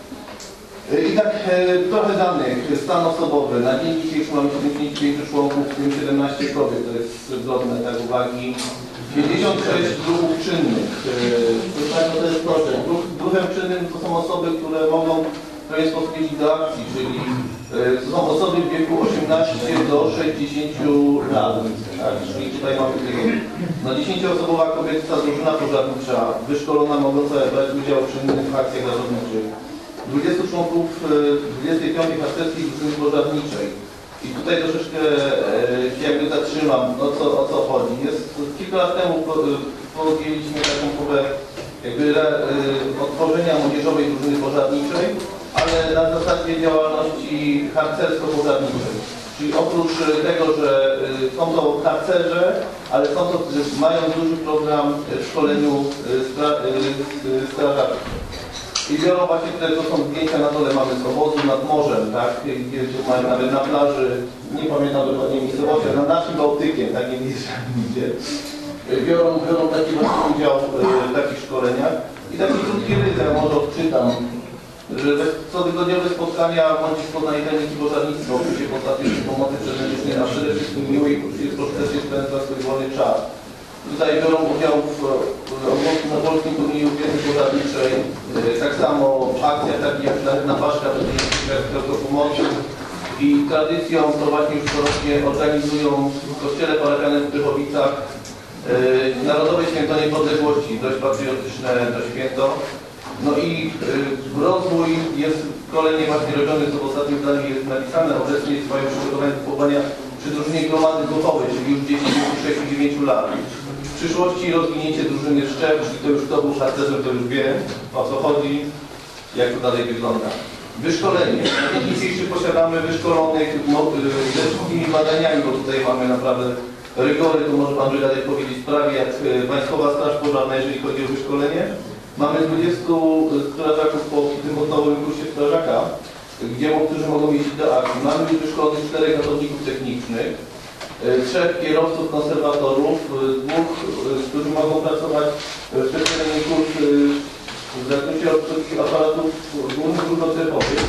I tak e, trochę danych, stan osobowy. Na dzień dzisiejszy mamy siedemdziesiąt pięć członków, w tym siedemnaście kobiet, to jest godne tak uwagi. pięćdziesiąt sześć druhów czynnych. E, to jest proces. Druhem czynnym to są osoby, które mogą w pewien sposób jeździć do akcji, czyli to są osoby w wieku osiemnaście do sześćdziesięciu lat. Tak? Czyli tutaj mamy no, dziesięcioosobowa kobieca drużyna pożarnicza, wyszkolona, mogąca brać udział w czynnych akcjach ratowniczych. dwudziestu członków dwudziestej piątej harcerskiej drużyny pożarniczej. I tutaj troszeczkę się jakby zatrzymam, o co, o co chodzi. Jest, kilka lat temu podjęliśmy taką próbę jakby otworzenia młodzieżowej drużyny pożarniczej, ale na zasadzie działalności harcersko-pożarniczej. Czyli oprócz tego, że są to harcerze, ale są to, którzy mają duży program w szkoleniu stra strażaków. I biorą właśnie te, to są zdjęcia na dole, mamy z obozu nad morzem, tak? Gdzie mamy nawet na plaży, nie pamiętam dokładnie miejscowości, na naszym Bałtykiem, tak, nie widzę nigdzie. Biorą, biorą taki właśnie udział w takich szkoleniach. I taki krótki ryzyk, może odczytam, że cotygodniowe spotkania bądź poznaje techniki pożarnictwa, uczucie podstawicznej pomocy przedmedycznej, a przede wszystkim miłej uczucie procesie spędza swój wolny czas. Tutaj biorą udział w, w, na polskim turnieju wiedzy pożarniczej, tak samo w akcjach takich jak na Paszka, do pomocy. I tradycją to właśnie już corocznie organizują w kościele parafialnym w Pychowicach yy, Narodowe Święto Niepodległości, dość patriotyczne to święto. No i yy, rozwój jest kolejnie właśnie robiony, co w ostatnim zdaniu jest napisane, obecnie trwają przygotowania do powołania przy drużynie gromady duchowej, czyli już dzieci wieku sześciu do dziewięciu lat. W przyszłości rozwinięcie drużyny Szczep, czyli to już kto był harcerzem, to już wie, o co chodzi, jak to dalej wygląda. Wyszkolenie. Na dzień dzisiejszy posiadamy wyszkolonych ze wszystkimi badaniami, bo tutaj mamy naprawdę rygory, to może Pan Brygady powiedzieć prawie jak Państwowa Straż Pożarna, jeżeli chodzi o wyszkolenie. Mamy dwudziestu strażaków po tym podstawowym kursie strażaka, gdzie którzy mogą jeździć do akcji. Mamy już wyszkolonych czterech ratowników technicznych, trzech kierowców, konserwatorów, dwóch, którzy mogą pracować w specjalnym kursie w zakresie obsługi aparatów głównych długocepowych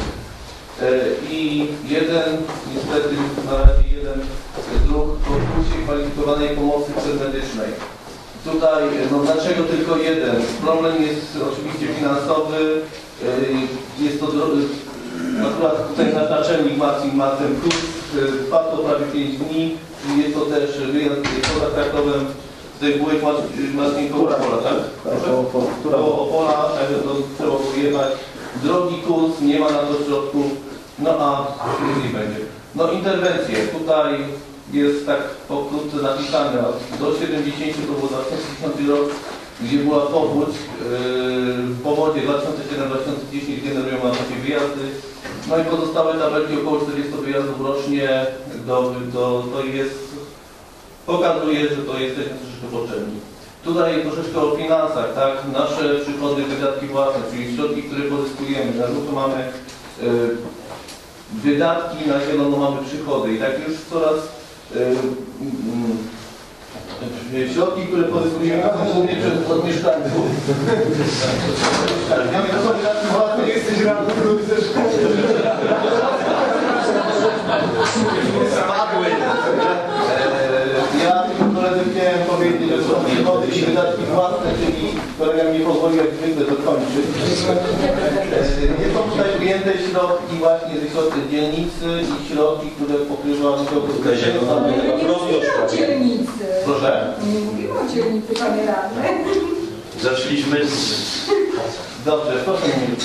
i jeden, niestety na razie jeden druh w kursie kwalifikowanej pomocy przedmedycznej. Tutaj, no dlaczego tylko jeden? Problem jest oczywiście finansowy. Jest to akurat tutaj nasz naczelnik Marcin ma ten kurs, trwa to prawie pięć dni. Jest to też wyjazd poza Krakowem. Tutaj byłeś Marcin koło Opola, tak? Koło Opola, także to trzeba pojechać. Drogi kurs, nie ma na to środków, no a nie będzie. No interwencje, tutaj jest tak pokrótce napisane, do siedemdziesięciu to był dwa tysiące dziesiąty rok, gdzie była powódź, yy, w powodzie dwa tysiące siódmy do dwa tysiące dziesiątego generują nam takie wyjazdy, no i pozostałe tabelki około czterdziestu wyjazdów rocznie, do, do, to jest, pokazuje, że to jesteśmy troszeczkę potrzebni. Tutaj troszeczkę o finansach, tak, nasze przychody, wydatki własne, czyli środki, które pozyskujemy, na żółto mamy yy, wydatki, na zielono mamy przychody i tak już coraz Yy, yy, środki, które pozyskujemy głównie przez od mieszkańców. Ja mówię, to są wydatki własne, jesteś rano, to chcesz. Spadły. Ja tylko koledze chciałem powiedzieć, że są przychody i wydatki własne, czyli kolega mi nie pozwolił jak zwykle dokończyć. Nie są tutaj ujęte środki właśnie ze środków dzielnicy i środki, które pokrywa dzielnicy. Proszę? Nie mówimy o dzielnicy, panie radny. Zeszliśmy z... Dobrze, proszę mnie nie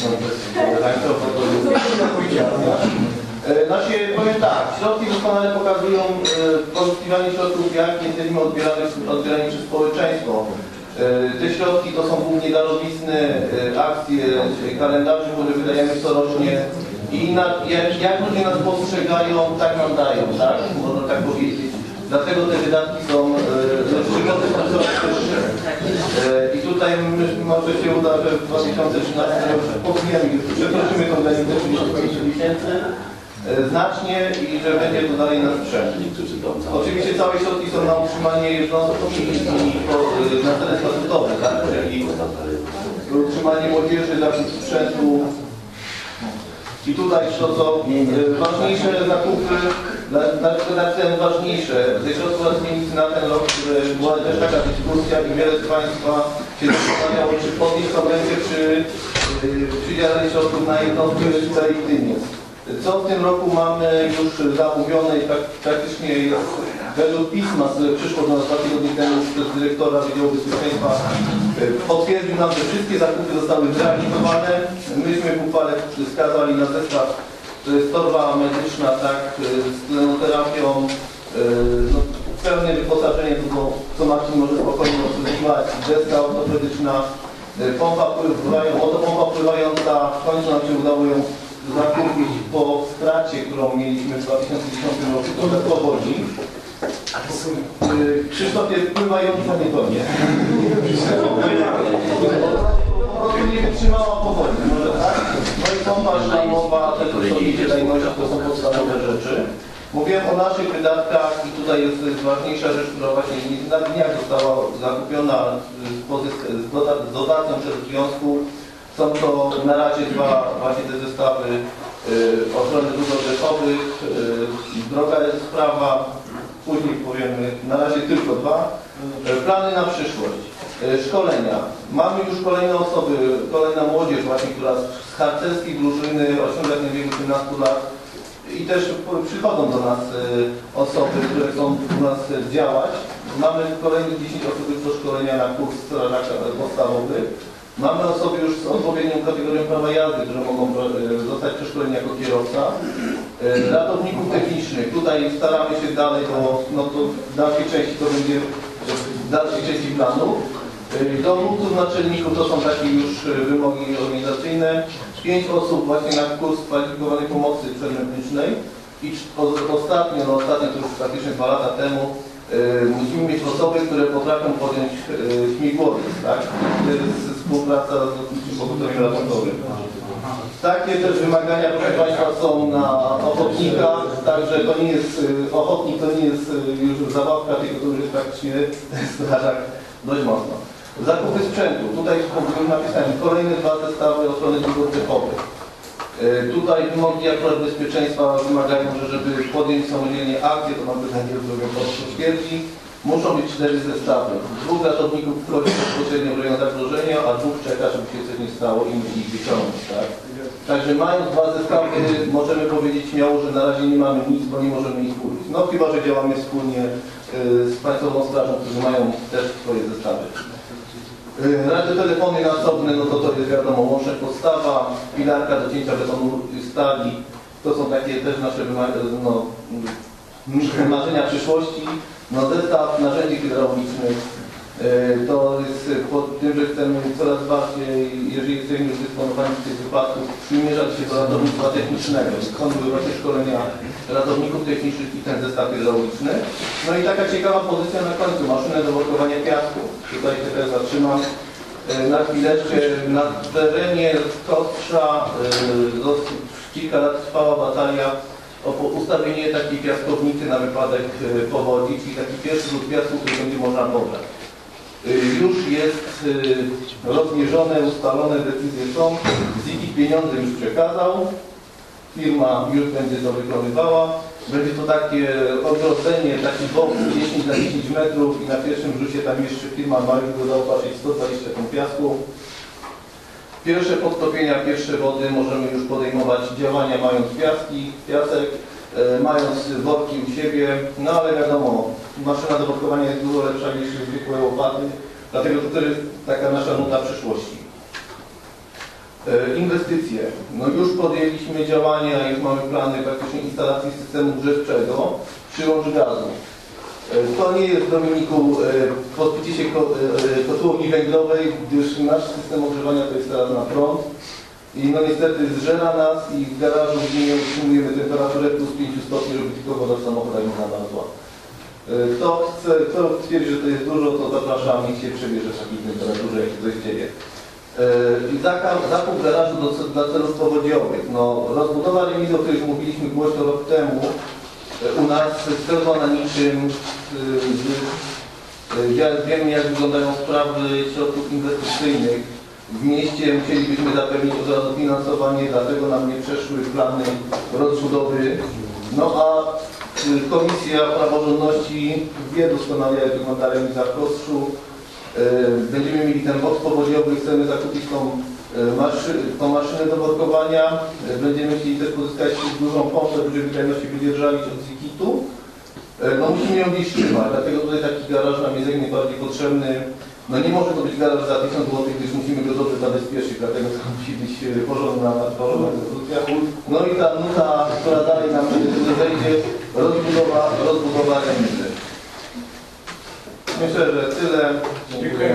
Nasi, powiem tak, środki doskonale pokazują e, pozyskiwanie środków, jak między innymi odbierane przez społeczeństwo. E, te środki to są głównie darowizny, e, akcje, kalendarze, które wydajemy corocznie i na, jak, jak ludzie nas postrzegają, tak nam dają, tak? Można tak powiedzieć. Dlatego te wydatki są przygoty e, i tutaj może się uda, że w dwa tysiące trzynastym przekroczymy tą granicę trzydziestu pięciu tysięcy znacznie i że będzie to dalej na sprzęt. Oczywiście całe środki są na utrzymanie jeżdżących i na cele statutowe, tak? Czyli utrzymanie młodzieży, zakup sprzętu. I tutaj to są ważniejsze zakupy, napisałem ważniejsze, ze środków zmienicy na ten rok, które była też taka dyskusja i wiele z Państwa się zastanawiało, czy podnieść konwencję przy przydzielaniu środków na jednostkę tutaj i Tyniec. Co w tym roku mamy już zamówione i tak, praktycznie jest według pisma, które przyszło do nas dwa tygodnie temu przez dyrektora Wydziału Bezpieczeństwa, potwierdził nam, że wszystkie zakupy zostały zrealizowane. Myśmy w uchwale wskazali na zestaw, to jest torba medyczna, tak, z tlenoterapią, no, pełne wyposażenie, to, co Marcin może spokojnie obsługiwać, deska ortopedyczna, pompa pływająca, motopompa pływająca, w końcu nam się udało ją zakupić po stracie, którą mieliśmy w dwa tysiące dziesiątym roku, to bez powodzi. Krzysztof jest pływający, a nie tonie. Po prostu nie wytrzymała powodzi, może tak? No i pompa szlamowa, te sobie dajności, to są podstawowe rzeczy. Mówiłem o naszych wydatkach i tutaj jest ważniejsza rzecz, która właśnie na dniach została zakupiona z dotacją przez związku. Są to na razie dwa właśnie te zestawy y, ochrony dróg oddechowych, y, droga jest sprawa, później powiemy, na razie tylko dwa. Y, plany na przyszłość, y, szkolenia. Mamy już kolejne osoby, kolejna młodzież właśnie, która z harcerskiej drużyny osiąga ten wieku osiemnastu lat i też przychodzą do nas y, osoby, które chcą u nas działać. Mamy kolejnych dziesięć osób do szkolenia na kurs strażaka podstawowy. Mamy osoby już z odpowiednią kategorią prawa jazdy, które mogą zostać przeszkoleni jako kierowca. Ratowników technicznych. Tutaj staramy się dalej, bo no to w dalszej części to będzie w dalszej części planu. Dowódców naczelników to są takie już wymogi organizacyjne. Pięć osób właśnie na kurs kwalifikowanej pomocy przedmedycznej. I ostatnio, no ostatnio to już praktycznie dwa lata temu, Yy, musimy mieć osoby, które potrafią podjąć yy, śmigłowiec, tak? To jest współpraca z lotniczym pogotowiem ratunkowym. Takie też wymagania, proszę Państwa, są na ochotnikach, także to nie jest, yy, ochotnik to nie jest yy, już zabawka, tylko to już jest praktycznie strażak dość mocno. Zakupy sprzętu, tutaj napisałem kolejne dwa zestawy ochrony dróg oddechowych. Tutaj wymogi akurat bezpieczeństwa wymagają, że żeby podjąć samodzielnie akcję, to nam pytanie zrobią po śmierci. muszą być cztery zestawy. Dwóch ratowników wchodzi bezpośrednio w rejon zagrożenia, a dwóch czeka, żeby się coś nie stało i ich wyciągnąć. Tak? Także mając dwa zestawy, możemy powiedzieć śmiało, że na razie nie mamy nic, bo nie możemy ich użyć. No chyba, że działamy wspólnie z Państwową Strażą, którzy mają też swoje zestawy. Radiotelefony nasobne, no to to jest wiadomo, łączność podstawa, pilarka do cięcia betonu stali. To są takie też nasze no, marzenia przyszłości. No zestaw narzędzi hydraulicznych, to jest pod tym, że chcemy coraz bardziej, jeżeli jesteśmy już dysponowani w tych wypadków, przymierzać się do ratownictwa technicznego. Stąd były właśnie szkolenia ratowników technicznych i ten zestaw hydrauliczny. No i taka ciekawa pozycja na końcu, maszynę do workowania piasku. Tutaj się teraz zatrzymam na chwileczkę. Na terenie Kostrza kilka lat trwała batalia o ustawienie takiej piaskownicy na wypadek powodzi, czyli taki pierwszy rzut piasku, który będzie można pobrać. Już jest rozmierzone, ustalone, decyzje są, z ich pieniądze już przekazał, firma już będzie to wykonywała. Będzie to takie ogrodzenie, taki boks dziesięć na dziesięć metrów i na pierwszym rzucie tam jeszcze firma ma już go zaopatrzyć sto dwadzieścia ton piasku. Pierwsze podtopienia, pierwsze wody możemy już podejmować działania mając piaski, piasek, e, mając worki u siebie, no ale wiadomo, maszyna do workowania jest dużo lepsza niż zwykłe łopaty, dlatego to też jest taka nasza nuta przyszłości. E, inwestycje. No już podjęliśmy działania, już mamy plany praktycznie instalacji systemu grzewczego, przyłącz gazu. To nie jest, Dominiku, pozbycie się kotłowni węglowej, gdyż nasz system ogrzewania to jest teraz na prąd i no niestety zżera nas i w garażu nie utrzymujemy temperaturę plus pięć stopni, żeby tylko woda w samochodach nie namarzła. Kto chce, kto twierdzi, że to jest dużo, to zapraszam i się przebierze w takiej temperaturze, jak się coś dzieje. I zakup garażu do, dla celów powodziowych. No, rozbudowa remizu, o której mówiliśmy głośno rok temu, u nas spełna na niczym, wiemy jak wyglądają sprawy środków inwestycyjnych. W mieście musielibyśmy zapewnić od razu finansowanie, dlatego nam nie przeszły plany rozbudowy. No a Komisja Praworządności wie doskonale jak wygląda remiza w Kostrzu. Będziemy mieli ten boks powodziowy, chcemy zakupić tą, maszy, tą maszynę do workowania. Będziemy chcieli też pozyskać dużą pompę, żeby wydajności wydzierżawić od Zikitu. No musimy ją gdzieś trzymać, dlatego tutaj taki garaż nam jest jak najbardziej potrzebny. No nie może to być garaż za tysiąc złotych, gdyż musimy go dobrze zabezpieczyć, dlatego to musi być porządna, porządna konstrukcja. No i ta nuta, która dalej nam zejdzie, rozbudowa, rozbudowa remizy. Myślę, że tyle. Dziękuję.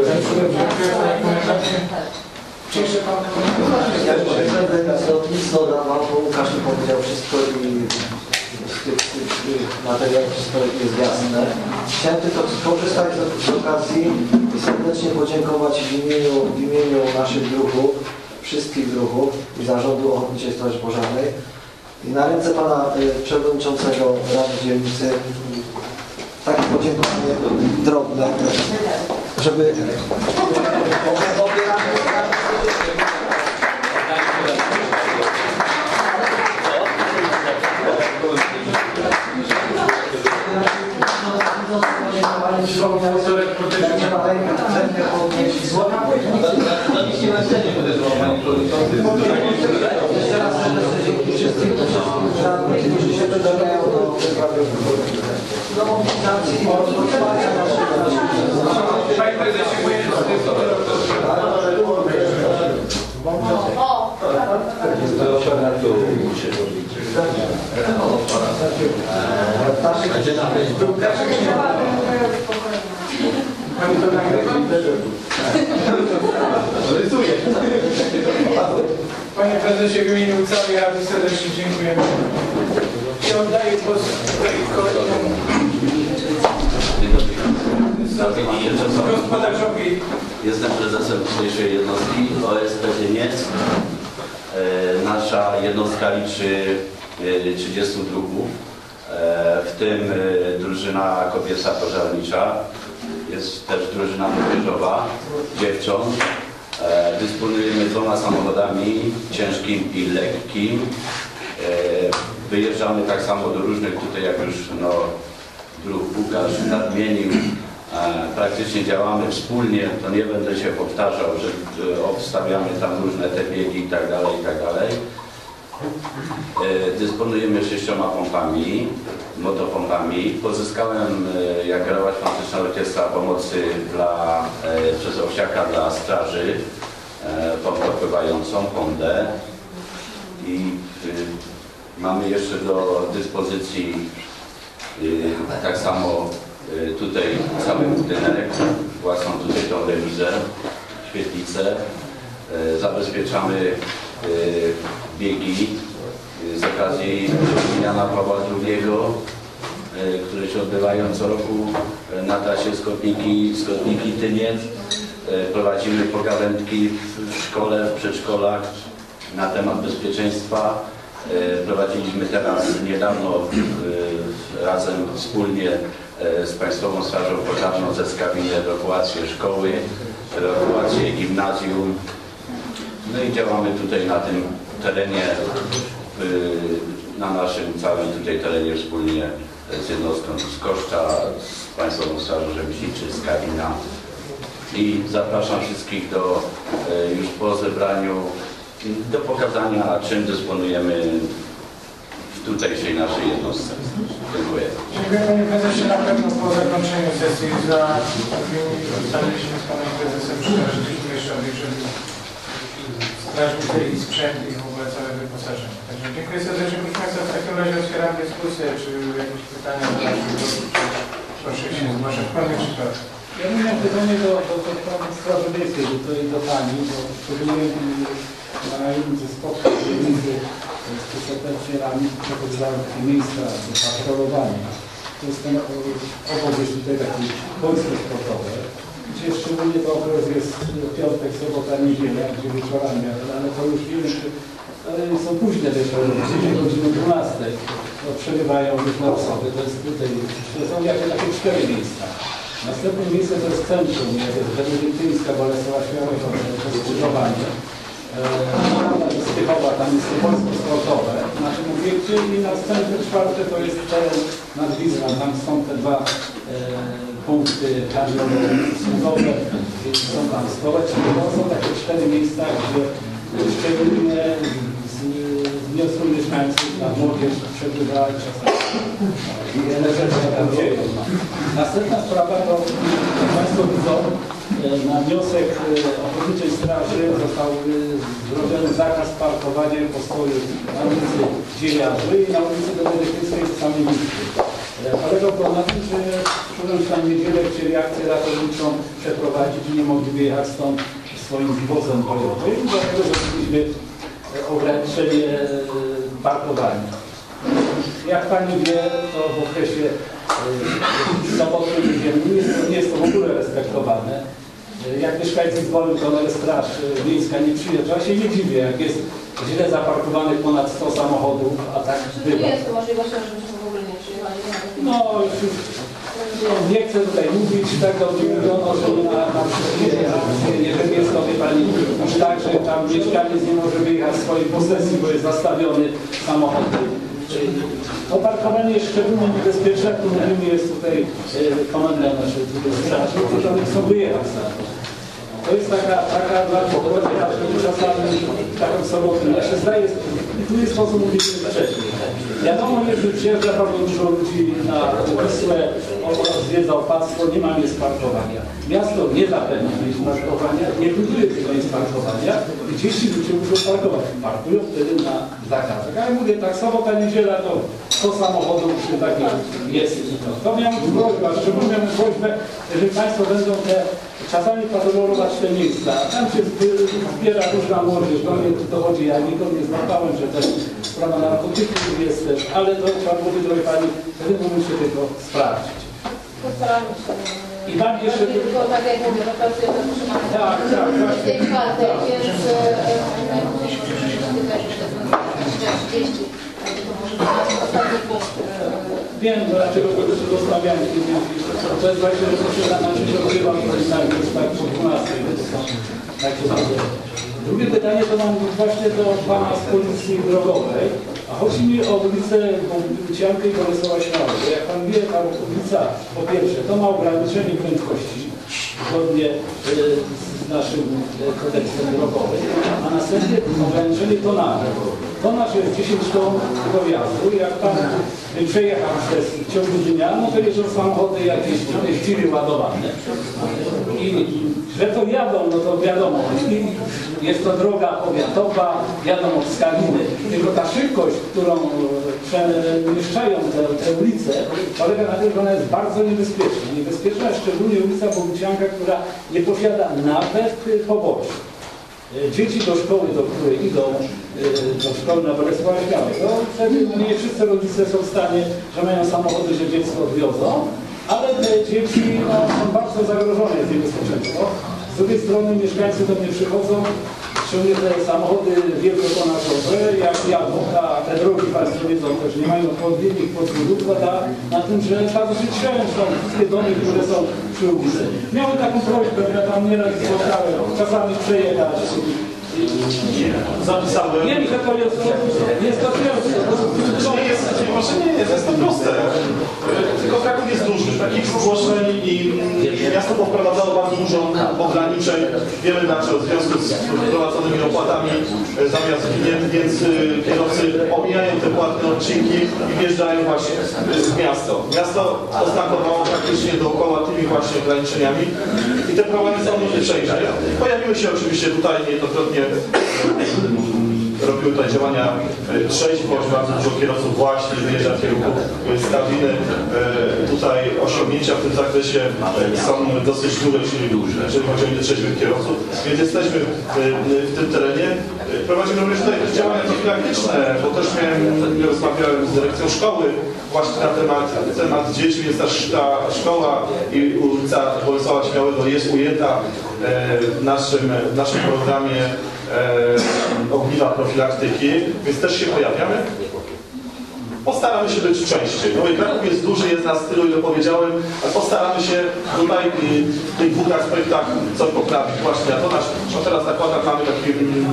Cieszę Pan komentarz. Ja już będę lotnictwo dawał, bo Łukasz mi powiedział wszystko i z tych, z tych materiałów wszystko jest jasne. Chciałem tylko skorzystać z okazji i serdecznie podziękować w imieniu, w imieniu naszych druhów, wszystkich druhów i Zarządu Ochotniczej Straży Pożarnej i na ręce Pana y, Przewodniczącego Rady Dzielnicy takie podziękowanie drobne, żeby Zamiście na scenie podejrzewam, Panie Przewodniczący. Jeszcze raz dzięki wszystkim, którzy się dodają do do mobilizacji i rozpoczynania naszych... Panie Prezesie, moje Panie Prezesie, w imieniu całej Rady serdecznie dziękujemy. I oddaję głos kolegom gospodarzowi. Jestem prezesem dzisiejszej jednostki O S P Dzieniec. Nasza jednostka liczy trzydziestu druhów, w tym drużyna kobieca pożarnicza. Jest też drużyna młodzieżowa, dziewcząt. Dysponujemy dwoma samochodami, ciężkim i lekkim. Wyjeżdżamy tak samo do różnych, tutaj jak już no, druh Łukasz nadmienił, praktycznie działamy wspólnie, to nie będę się powtarzał, że obstawiamy tam różne te biegi i tak dalej, i tak dalej. Dysponujemy sześcioma pompami, motopompami. Pozyskałem, jak grała Świąteczna Orkiestra, pomocy dla, przez Owsiaka dla straży, pompę pływającą, Hondę. I mamy jeszcze do dyspozycji tak samo tutaj cały budynek, własną tutaj tą remizę, świetlicę. Zabezpieczamy biegi z okazji Jana Pawła drugiego, które się odbywają co roku na trasie Skotniki, Skotniki Tyniec. Prowadzimy pogawędki w szkole, w przedszkolach na temat bezpieczeństwa. Prowadziliśmy teraz niedawno razem wspólnie z Państwową Strażą Pożarną ze Skawiny ewakuację szkoły, ewakuację gimnazjum. No i działamy tutaj na tym terenie, na naszym całym tutaj terenie wspólnie z jednostką z Koszcza, z Państwową Strażą Rzemieślniczą z Kawina. I zapraszam wszystkich do, już po zebraniu, do pokazania, czym dysponujemy w tutejszej naszej jednostce. Dziękuję. Dziękuję Panie Prezesie. Na pewno po zakończeniu sesji za ustaliliśmy z Panem Prezesem, że żebyśmy jeszcze obejrzeli straż i sprzęt i w ogóle całe wyposażenie. Także dziękuję serdecznie. Proszę Państwa, w takim razie otwieram dyskusję, czy jakieś pytania do naszych głosów, proszę się zgłaszać. Panie Przykład. Ja mam pytanie do, do, do Pani Straży Miejskiej, do, to do Pani, bo próbuję na jednym ze spotkań między sekretarami przechodziłem takie miejsca do patrolowania. To jest ten obok jest tutaj takie boisko sportowe, gdzie szczególnie to okres jest piątek, sobota, niedziela, gdzie wieczorami, ale to już wiem, że są późne wieczory, gdzieś do godziny dwunastej, to przebywają różne osoby, to jest tutaj, to są jakieś takie cztery miejsca. Następne miejsce to jest centrum, Benedyktynska, Bolesława Światła, to skrzyżowanie. Stychowa, tam jest wojsko sportowe w naszym obiekcie i następne czwarte to jest teren nad Wisłą, tam są te dwa e, punkty handlowo-usługowe, są tam społeczne, to są takie cztery miejsca, gdzie szczególnie z, z wniosku mieszkańców na młodzież przebywa czasami i wiele rzeczy się tam dzieją. Następna sprawa to, jak Państwo widzą, na wniosek Ochotniczej Straży został zrobiony zakaz parkowania postoju na ulicy Dziejarzy i na ulicy Benedyktyńskiej w samej Wisły. Polegał to na tym, że czując na niedzielę chcieli akcję ratowniczą przeprowadzić i nie mogli wyjechać stąd swoim wozem bojowym, dlatego zrobiliśmy ograniczenie parkowania. Jak Pani wie, to w okresie soboty niedzielnym jest, nie jest to w ogóle respektowane. Jak mieszkańcy dzwonią, to nawet Straż Miejska nie przyjeżdża. Ja się nie dziwię, jak jest źle zaparkowanych ponad sto samochodów, a tak bywa. Czy jest to możliwość, żebyśmy w ogóle nie przyjechali? No, no, nie chcę tutaj mówić, tak dobrze mówiono, że na, na akcję, jeżeli jest to, wie Pani, już tak, że tam mieszkaniec nie może wyjechać z swojej posesji, bo jest zastawiony samochód. To parkowanie jest szczególnie niebezpieczne, jak tu mówimy, jest tutaj e, komendant naszej straży, którzy nie chcą wyjechać stamtąd. To jest taka, taka dla pogodzie, czasami taką sobotę. Ja się zdaje, i tu jest to, co mówiliśmy wcześniej. Wiadomo jest, że przyjeżdża bardzo dużo ludzi na Wisłę, zwiedza opactwo, nie ma miejsc parkowania. Miasto nie zapewni miejsc parkowania, nie buduje tego miejsc parkowania, gdzieś ci ludzie muszą parkować. Parkują wtedy na zakazach. A ja mówię, tak sobota, niedziela to sto samochodów, czy takie jest. To, to miałem prośbę, szczególnie miałem prośbę, jeżeli Państwo będą te czasami patrolować te miejsca. Tam się zbiera różna młodzież, do mnie dochodzi, ja nikogo nie złapałem, że też sprawa narkotyków jest też, ale to trzeba byłoby, drogie Pani, wtedy mógłbym się tylko sprawdzić. Postaramy się. I mam jeszcze... Tylko tak jak mówię, to pracujemy z utrzymania. Tak, tak, właśnie. W tej czwartej, więc najpóźniej możemy się spotykać już do trzydzieści. To może być ostatni punkt. Wiem, dlaczego to też rozmawiamy. To jest właśnie, że to się na naszym odbywa, to jest tak po dwunastej. Drugie pytanie to mam właśnie do Pana z Policji Drogowej. A chodzi Chodzi mi o ulicę Boguciankę i Bolesława Śmiałego. Jak pan wie, ta ulica, po pierwsze, to ma ograniczenie prędkości, zgodnie z naszym kodeksem drogowym, a następnie ograniczenie tonażu. Tonaż jest dziesięć ton do wjazdu. Jak pan przejechał przez w ciągu dnia, no to jeżdżą samochody jakieś chwili ładowane. I że to jadą, no to wiadomo, jest to droga powiatowa, jadą od Skaliny. Tylko ta szybkość, którą przemieszczają te, te ulice, polega na tym, że ona jest bardzo niebezpieczna. Niebezpieczna jest szczególnie ulica Bogucianka, która nie posiada nawet poboczy. Dzieci do szkoły, do której idą do szkoły na Bolesława Śmiałego, wtedy nie wszyscy rodzice są w stanie, że mają samochody, że dziecko odwiozą, ale te dzieci no, są bardzo zagrożone, jest niebezpieczeństwo. Z drugiej strony mieszkańcy do mnie przychodzą, szczególnie te samochody wielkotonażowe, jak jadą, a te drogi Państwo wiedzą też nie mają odpowiednich podwórków, polega na tym, że trzeba dosyć ciężko wszystkie domy, które są przy ulicy. Miałem taką prośbę, ja tam nieraz spotkałem, czasami przejechać. Zapisałem. Wiem, że to jest, jest to proste. Nie jest, może nie jest, jest to proste. Tylko Kraków jest duży, takich zgłoszeń i miasto powprowadzało bardzo dużo ograniczeń. Wiemy dlaczego, w związku z wprowadzonymi opłatami za miast gmin, więc kierowcy omijają te płatne odcinki i wjeżdżają właśnie w miasto. Miasto oznakowało praktycznie dookoła tymi właśnie ograniczeniami i te problemy są przejścia. Pojawiły się oczywiście tutaj niejednokrotnie robiły tutaj działania trzeźwość, bardzo dużo kierowców właśnie wyjeżdża w kierunku Skaliny. Tutaj osiągnięcia w tym zakresie są dosyć duże, jeżeli chodzi o trzeźwych kierowców, więc jesteśmy w tym terenie. Prowadzimy również tutaj działania profilaktyczne, bo też miałem, rozmawiałem z dyrekcją szkoły właśnie na temat, temat dzieci, więc ta, ta szkoła i ulica Bolesława Śmiałego jest ujęta w naszym, w naszym programie e, ogniwa profilaktyki, więc też się pojawiamy. Postaramy się być częściej. No i Kraków jest duży, jest nas tylu, ile powiedziałem, ale postaramy się tutaj w tych dwóch aspektach coś poprawić. Właśnie, a to nasz, no teraz nakładach mamy takie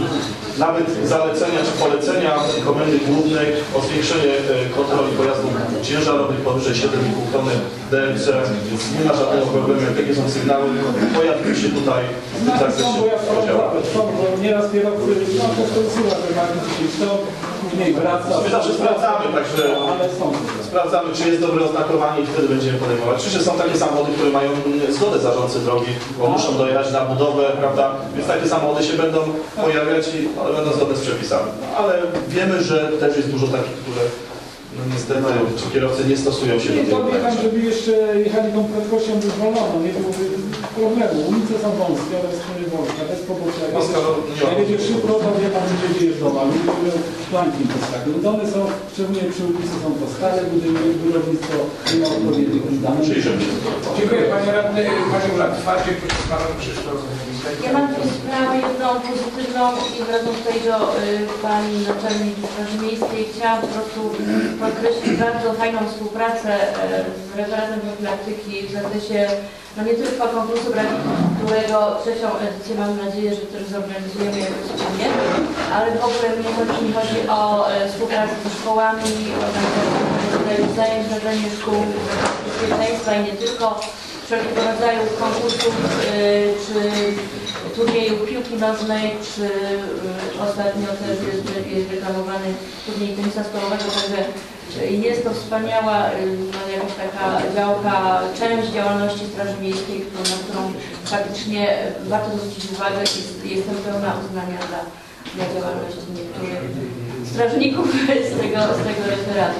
nawet zalecenia czy polecenia Komendy Głównej o zwiększenie kontroli pojazdów ciężarowych powyżej siedem i pół tony D M C, więc nie ma żadnego problemu, jakie są sygnały, pojawiły się tutaj w tym zakresie podziały. Nieraz kierowcy, no to stosują, że mamy dzisiaj sto, później wraca. My zawsze sprawdzamy, także sprawdzamy, czy jest dobre oznakowanie i wtedy będziemy podejmować. Oczywiście są takie samochody, które mają zgodę zarządcy drogi, bo muszą dojechać na budowę, prawda? Więc takie samochody się będą pojawiać, i one będą zgodne z przepisami. Ale wiemy, że też jest dużo takich, które no niestety ci kierowcy nie stosują się do tego. Nie powiem, żeby jeszcze jechali tą prędkością wyzwoloną, nie byłoby problemu. Ulice są wąskie, ale jest nie wąska, bez pobocza. Jak będzie szybko, to wie pan, gdzie jest dom, ale ludzie flanki postawią. Domy są, szczególnie przy ulicy są to stare, budownictwo nie ma odpowiednich danych. Dziękuję Panie Radny. Panią Latwardzie, proszę z Panem Krzysztofem. Ja mam tu sprawę jedną pozytywną i wracam tutaj do y, Pani Naczelnik Straży Miejskiej. Chciałam po prostu podkreślić bardzo fajną współpracę y, z referatem profilaktyki w zakresie no nie tylko konkursu grafiki, którego trzecią edycję mam nadzieję, że też zorganizujemy jakoś wspólnie, ale w ogóle mnie chodzi, mi chodzi o y, współpracę ze szkołami, organizacją zajęć na terenie szkół, bezpieczeństwa i nie tylko, wszelkiego rodzaju konkursów, y, czy turniejów piłki nożnej, czy y, ostatnio też jest, jest reklamowany turniej tenisa stołowego, także jest to wspaniała y, no, jakaś taka działka, część działalności Straży Miejskiej, którą, na którą faktycznie warto zwrócić uwagę i jestem pełna uznania dla, dla działalności niektórych strażników z tego, z tego referatu.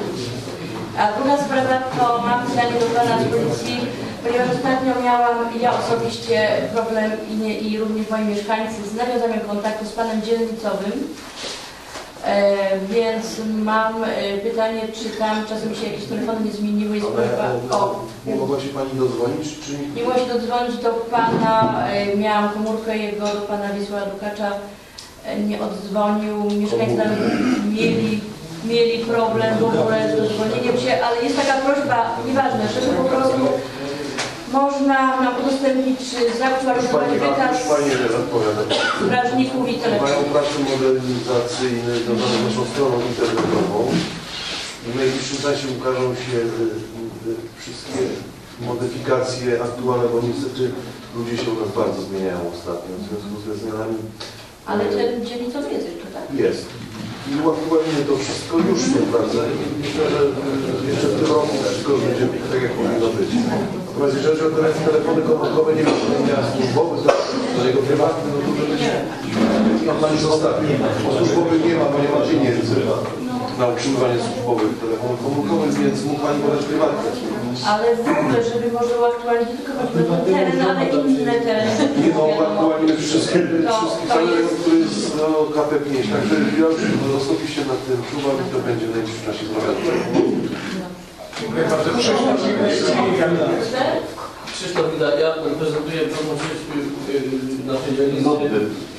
A druga sprawa to mam pytanie do Pana z Policji, ponieważ ostatnio miałam ja osobiście problem i, nie, i również moi mieszkańcy z nawiązaniem kontaktu z Panem Dzielnicowym, e, więc mam e, pytanie, czy tam czasem się jakieś telefony nie zmieniły, jest prośba o... Nie mogła się Pani dodzwonić, czy... Nie mogła się dodzwonić do Pana, e, miałam komórkę jego, do Pana Wiesława Dukacza, e, nie oddzwonił, mieszkańcy tam mieli... mieli problem w ogóle z dodzwonieniem się, ale jest taka prośba, nieważne, żeby po prostu można nam udostępnić, czy zaktualizować wykaz strażników i telefonów. Mają pracę modernizacyjną związaną z naszą stroną internetową. międzyczasie ukażą się wszystkie modyfikacje aktualne, bo niestety ludzie się u nas bardzo zmieniają ostatnio w związku ze zmianami. Ale ten dzielnicowy jest jeszcze, tak? Jest. I uaktualnimy to wszystko już bardzo. Myślę, że jeszcze w tym roku wszystko będzie tak, jak powinno być. Natomiast jeżeli chodzi o telefony komórkowe, nie ma zmienia służbowych, do jego prywatnych, no to żeby nie. Pan już ostatni. Służbowych nie ma, bo nie ma pieniędzy na utrzymywanie służbowych telefonów komórkowych, więc mógł Pani podać prywatne. Ale w ogóle, żeby może uaktualnić nie tylko chodzi o ten teren, ale inne tereny. Nie no, uaktualnimy wszystkie, wszystkie cały rejon, który jest no, K P pięć. Także ja już osobiście nad tym czuwam i to będzie w najbliższym czasie zrobione. Dziękuję bardzo. Krzysztof Wida, ja prezentuję pełnomocność naszej dzielnicy.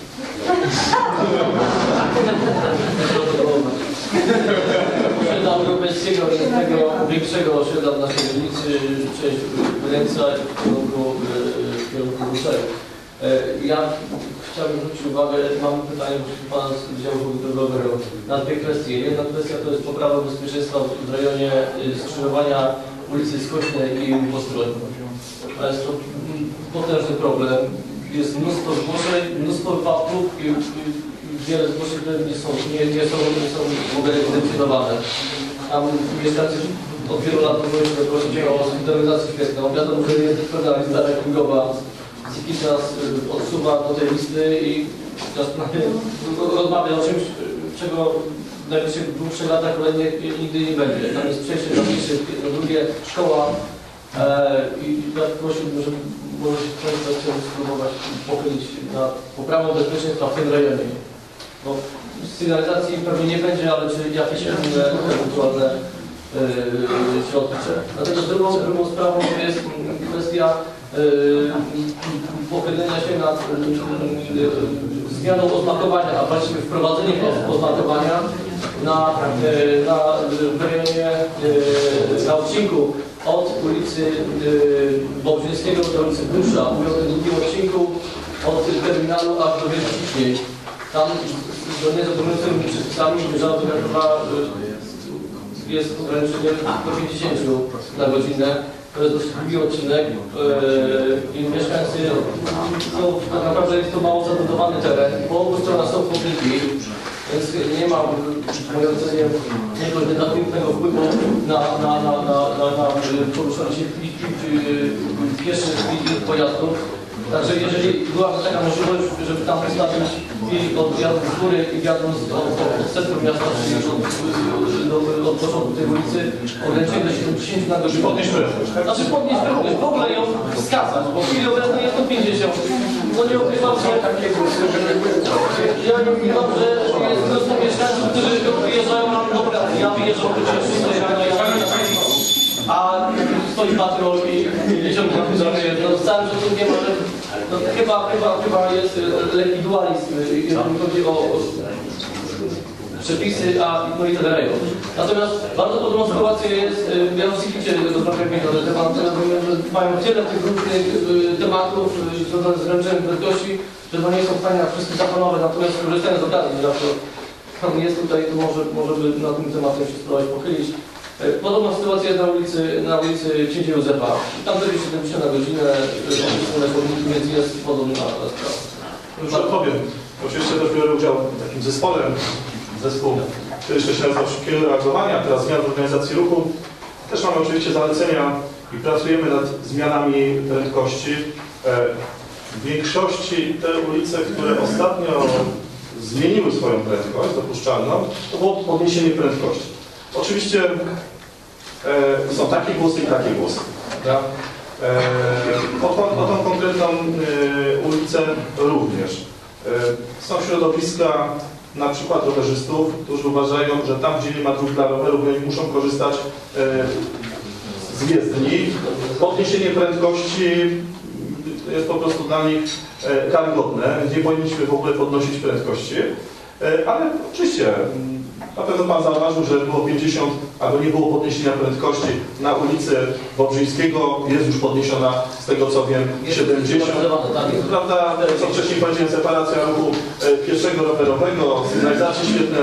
Osiedla europejskiego, jednego większego osiedla w naszej dzielnicy, część Gdańska w kierunku, w kierunku Ruszaju. Ja chciałbym zwrócić uwagę, mam pytanie do Pana z działu drogowego na dwie kwestie. Jedna kwestia to jest poprawa bezpieczeństwa w rejonie skrzyżowania ulicy Skośnej i Postrój. To jest to potężny problem. Jest mnóstwo zgłoszeń, mnóstwo wypadków i, i, i wiele zgłoszeń, które nie są, nie, nie są, nie są w ogóle ewidencjonowane. Tam mieszkańcy od wielu lat mówią, że prosić o hospitalizację świetną. Wiadomo, że jest pewna lista rankingowa, kilka nas odsuwa do tej listy i rozmawia o czymś, czego w najbliższych dłuższych latach kolejnych nigdy nie będzie. Tam jest przejście na pierwsze, na drugie, szkoła i ja prosiłbym, żeby może się Państwo chcieli spróbować pochylić nad poprawą bezpieczeństwa w tym rejonie. Bo sygnalizacji pewnie nie będzie, ale czy jakieś inne ewentualne yy, środki. Dlatego drugą, drugą sprawą jest kwestia yy, pochylenia się nad yy, zmianą oznakowania, a właściwie wprowadzeniem oznakowania na, yy, na w rejonie yy, na odcinku od ulicy yy, Bobrzyńskiego do ulicy Busza, mówię o tym drugim odcinku od terminalu aż do wieży Ciśniej. Tam zgodnie z obowiązującymi przepisami mierzona temperatura yy, jest ograniczenie do pięćdziesięciu na godzinę. To jest dość długi odcinek yy, i mieszkańcy, no, tak naprawdę jest to mało zabudowany teren, po obu stronach są chodniki, więc nie ma w mojej ocenie jakiegoś negatywnego wpływu na, na, na, na, na, na poruszanie się pieszych i pojazdów. Także jeżeli byłaby taka możliwość, żeby tam postawić i od wjazdu z góry i wjazdu z, od, od centrum miasta, czyli od, od, od początku tej ulicy, ograniczenie do siedemdziesięciu na godzinę. Podnieść prędkość, tak? Znaczy podnieść prędkość, w ogóle ją wskazać, bo w chwili obecnej jest to pięćdziesiąt. No nie ukrywam, że ja nie ukrywam, że jest mnóstwo mieszkańców, którzy wyjeżdżają do pracy. Ja wyjeżdżam do szóstej rano, a stoi patrol i ciągnie na drogę. No z całym szacunkiem, ale no, chyba, chyba, chyba jest lekki dualizm, jeżeli chodzi o przepisy, a no i ten rejon. Natomiast bardzo podobną sytuację jest, ja oczywiście rozmawiam na ten temat, że mają tyle tych różnych tematów związanych z ograniczeniem prędkości, że no nie są w stanie na wszystkich zapanować, natomiast korzystając z okazji, że pan jest tutaj, to może, może by na tym tematem się spróbować pochylić. Podobna sytuacja jest na ulicy, na ulicy Księcia Józefa. Tam też jest siedemdziesiąt na godzinę, więc jest podobna sprawa. Już odpowiem. Oczywiście też biorę udział w takim zespole, zespół, który jeszcze się nazywa szybkiego reagowania, teraz zmian w organizacji ruchu. Też mamy oczywiście zalecenia i pracujemy nad zmianami prędkości. W większości te ulice, które ostatnio zmieniły swoją prędkość dopuszczalną, to było podniesienie prędkości. Oczywiście e, są takie głosy i takie głosy. E, o, tą, o tą konkretną e, ulicę również. E, są środowiska, na przykład rowerzystów, którzy uważają, że tam, gdzie nie ma dróg dla rowerów, oni muszą korzystać e, z jezdni. Podniesienie prędkości jest po prostu dla nich e, karygodne. Nie powinniśmy w ogóle podnosić prędkości. E, ale oczywiście na pewno Pan zauważył, że było pięćdziesiąt, albo nie było podniesienia prędkości. Na ulicy Bobrzyńskiego jest już podniesiona, z tego co wiem, siedemdziesiąt. Prawda, co wcześniej powiedziałem, separacja ruchu pieszego rowerowego, sygnalizacje świetne.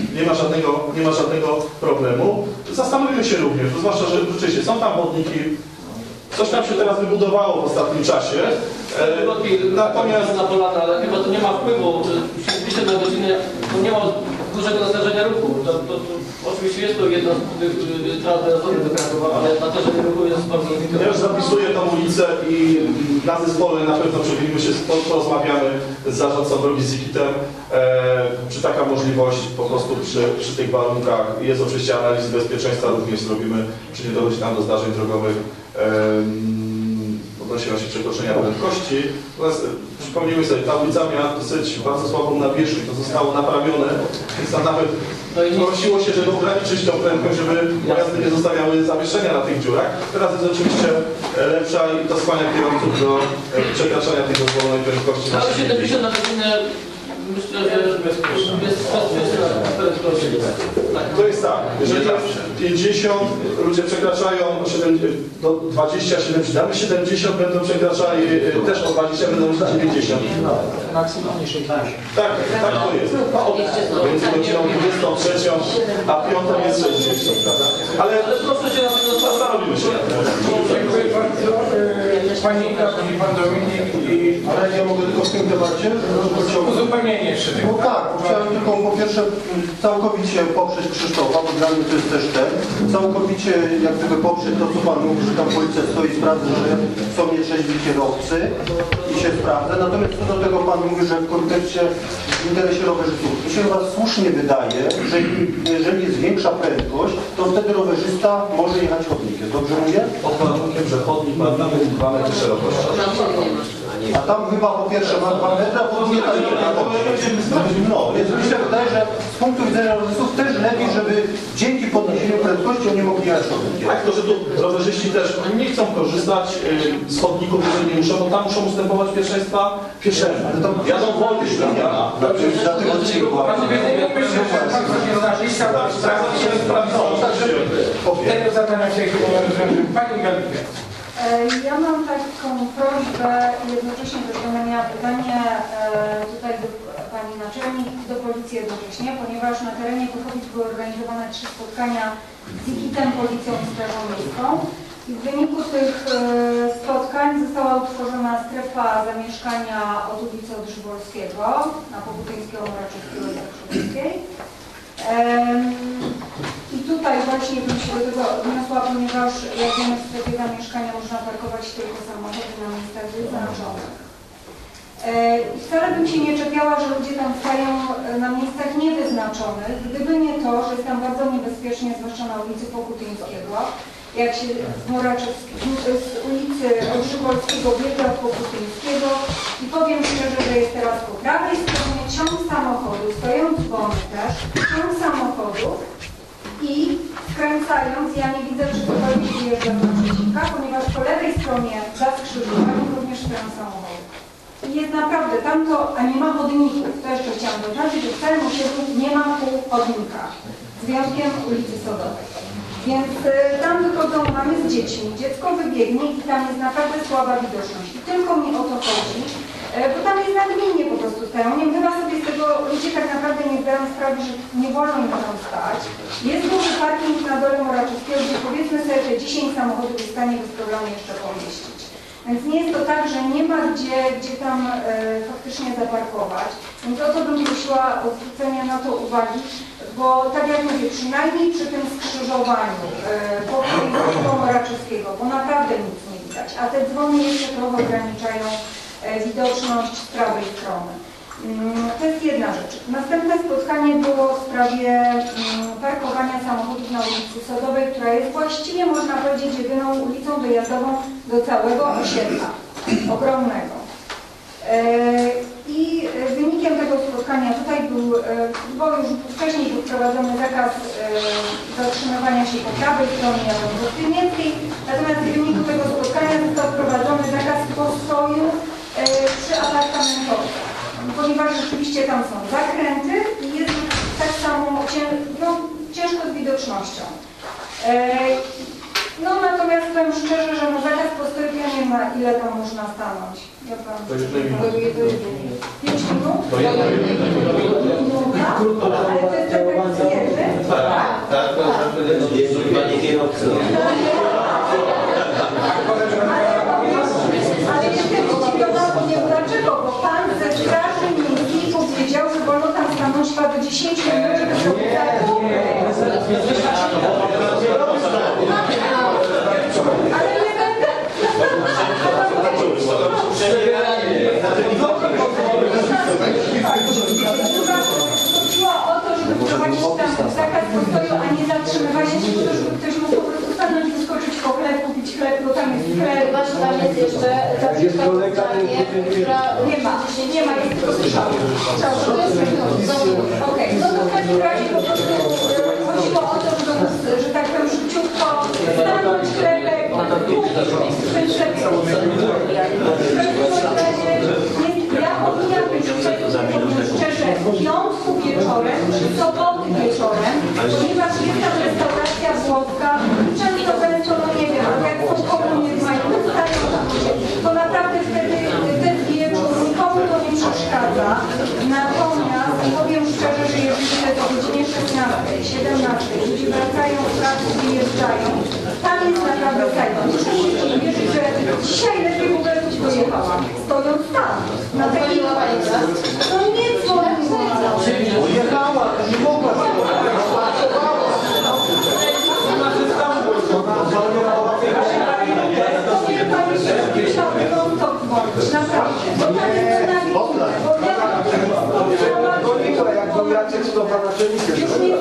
nie ma żadnego, nie ma żadnego problemu. Zastanówmy się również, zwłaszcza, że rzeczywiście są tam chodniki, coś tam się teraz wybudowało w ostatnim czasie. E, natomiast na polana, ale chyba to nie ma wpływu, pisze na godzinę, to nie ma dużego natężenia ruchu. To, to, to, oczywiście jest to jedna z transportów do Krakowa, ale natężenie ruchu jest bardzo znikome. Ja już zapisuję tą ulicę i na zespole na pewno przewilimy się, porozmawiamy z zarządcą drogi z Ikitem, e, czy taka możliwość po prostu przy, przy tych warunkach. Jest oczywiście analizy bezpieczeństwa, również zrobimy, czy nie dochodzi tam do zdarzeń drogowych. E, odnosiła się przekroczenia prędkości. Natomiast przypomnijmy sobie, ta ulica miała dosyć bardzo słabą nawierzchnię, to zostało naprawione, więc tam nawet prosiło się, żeby ograniczyć tą prędkość, żeby pojazdy nie zostawiały zawieszenia na tych dziurach. Teraz jest oczywiście lepsza i to skłania kierowców do przekraczania tej dozwolonej prędkości. Ale siedemdziesiąt na godzinę myślę, że jest bezpieczna prędkość. To jest tak, jeżeli jest pięćdziesiąt, ludzie przekraczają do dwadzieścia, siedemdziesiąt, damy siedemdziesiąt, będą przekraczali też o dwadzieścia, będą dziewięćdziesiąt. Maksymalnie sześćdziesiąt. Tak, tak to jest. Między godziną dwudziestą trzecią a piątą jest sześćdziesiąt, prawda? Ale proszę się na to zastanowimy się. Dziękuję bardzo. Pani Ida, Pan Dominik i... Ale ja mogę tylko w tym temacie? Uzupełnienie jeszcze tego. No tak, chciałem tylko po pierwsze całkowicie poprzeć Krzysztofa, bo dla mnie to jest też ten, całkowicie jak gdyby poprzeć to, co Pan mówi, że tam policja stoi, sprawdza, że są nietrzeźwi kierowcy i się sprawdza. Natomiast co do tego Pan mówi, że w kontekście, w interesie rowerzystów, mi się chyba słusznie wydaje, że jeżeli jest większa prędkość, to wtedy rowerzysta może jechać chodnikiem. Dobrze mówię? Pod warunkiem, że chodnik ma dwa metry szerokości. A tam chyba po pierwsze ma dwa metry, a po drugie tak no, więc mi się wydaje, że z punktu widzenia rowerzystów też lepiej, żeby dzięki podniesieniu prędkości oni mogli jechać chodnikiem. Tak, to, że tu rowerzyści też nie chcą korzystać y, z chodników, jeżeli nie muszą, bo tam muszą ustępować pierwszeństwa pieszemu. Ale tam jadą wolniej, prawda? Dlatego dzisiaj była. Tego zadania się chyba rozwiążemy. Pani Galipia. Ja mam taką prośbę, jednocześnie też będę miała pytanie tutaj do Pani Naczelnik, do Policji jednocześnie, ponieważ na terenie Kochowic były organizowane trzy spotkania z Ikitem, Policją i Strażą Miejską. I w wyniku tych spotkań została utworzona strefa zamieszkania od ulicy Odrzybolskiego na Pobutyńskiego, Moraczewskiego i Zakrzywieckiej. I tutaj właśnie bym się do tego odniosła, ponieważ jak wiemy, w strefie zamieszkania można parkować tylko samochody na miejscach wyznaczonych. I wcale bym się nie czepiała, że ludzie tam stają na miejscach niewyznaczonych, gdyby nie to, że jest tam bardzo niebezpiecznie, zwłaszcza na ulicy Pokutyńskiego. Jak się z Moraczewskiego, z ulicy Odrzybolskiego biega od Pokutyńskiego i powiem szczerze, że jest teraz po prawej stronie ciąg samochodu, stojąc bony też, ciąg samochodów i skręcając, ja nie widzę, czy to będzie wyjeżdża do naprzeciwka, ponieważ po lewej stronie za skrzyżowaniem również stoją samochody. I jest naprawdę tamto, a nie ma chodników, to jeszcze chciałam zaznaczyć, że w całym osiedlu nie ma pół chodnika, z wyjątkiem ulicy Sodowej. Więc y, tam wychodzą mamy z dziećmi, dziecko wybiegnie i tam jest naprawdę słaba widoczność. I tylko mi o to chodzi, y, bo tam jest nagminnie po prostu stają. Nie wiem, chyba sobie z tego ludzie tak naprawdę nie zdają sprawy, że nie wolno im tam stać. Jest duży parking na dole Moraczewskiego, gdzie powiedzmy sobie, że dziesięć samochodów jest w stanie bez problemu jeszcze pomieścić. Więc nie jest to tak, że nie ma gdzie, gdzie tam e, faktycznie zaparkować. Więc o to bym prosiła o zwrócenie na to uwagi, bo tak jak mówię, przynajmniej przy tym skrzyżowaniu e, po Moraczewskiego, bo naprawdę nic nie widać, a te dzwony jeszcze trochę ograniczają e, widoczność z prawej strony. To jest jedna rzecz. Następne spotkanie było w sprawie parkowania samochodów na ulicy Sodowej, która jest właściwie, można powiedzieć, jedyną ulicą wyjazdową do całego osiedla ogromnego. I wynikiem tego spotkania tutaj był, bo już wcześniej był wprowadzony zakaz zatrzymywania się po prawej stronie Jadążówki Niemieckiej, natomiast w wyniku tego spotkania został wprowadzony zakaz postoju przy apartamentowcach. Ponieważ rzeczywiście tam są zakręty i jest tak samo no, ciężko z widocznością. No natomiast powiem szczerze, że no zakaz postoju ja nie wiem, na ile tam można stanąć. Ja pan, To jednej minuty. Pięć minut? To jednej Minuta? Ale to jest defensywny? Tak, tak, to jest chyba nie kierowcy. Ale jestem zdziwiona, bo nie dlaczego, bo pan ze straży miejskiej powiedział, że wolno tam stanąć chyba do dziesięciu minut, żeby sobie ale nie będę. Chodziło o to, żeby wprowadzić tam zakaz postoju, a nie zatrzymywania się po to, żeby ktoś mógł po prostu stanąć, wyskoczyć po chleb, kupić chleb, bo tam jest chleb. Właśnie tam jest jeszcze zapiska specjalnie, która... Nie ma, nie ma, jest tylko strzał. Okej, no to w takim razie po prostu chodziło o to, żeby, że tak powiem, szybciutko stanąć chlebek, kupić ten chleb. Ja powinnam być szczerze w piątku wieczorem, czy w soboty wieczorem, ponieważ jest tam restauracja włoska, często będą, no nie wiem, jak są komunie mają, stają tam, to naprawdę wtedy ten wieczór nikomu to nie przeszkadza. Natomiast powiem szczerze, że jeżeli to o godzinie szesnastej, siedemnastej ludzie wracają z pracy, wyjeżdżają, tam jest naprawdę fajno. Muszę się wierzyć, że dzisiaj lepiej w ogóle być pojechałam, stojąc tam. Na takiej no nie dzwoniła. Pojechała, to nie mogła Powiem pani, że musiałby on to włączyć, naprawdę. Bo tam jest na widzę, bo ja jak był Jacek z pana naczelnikiem.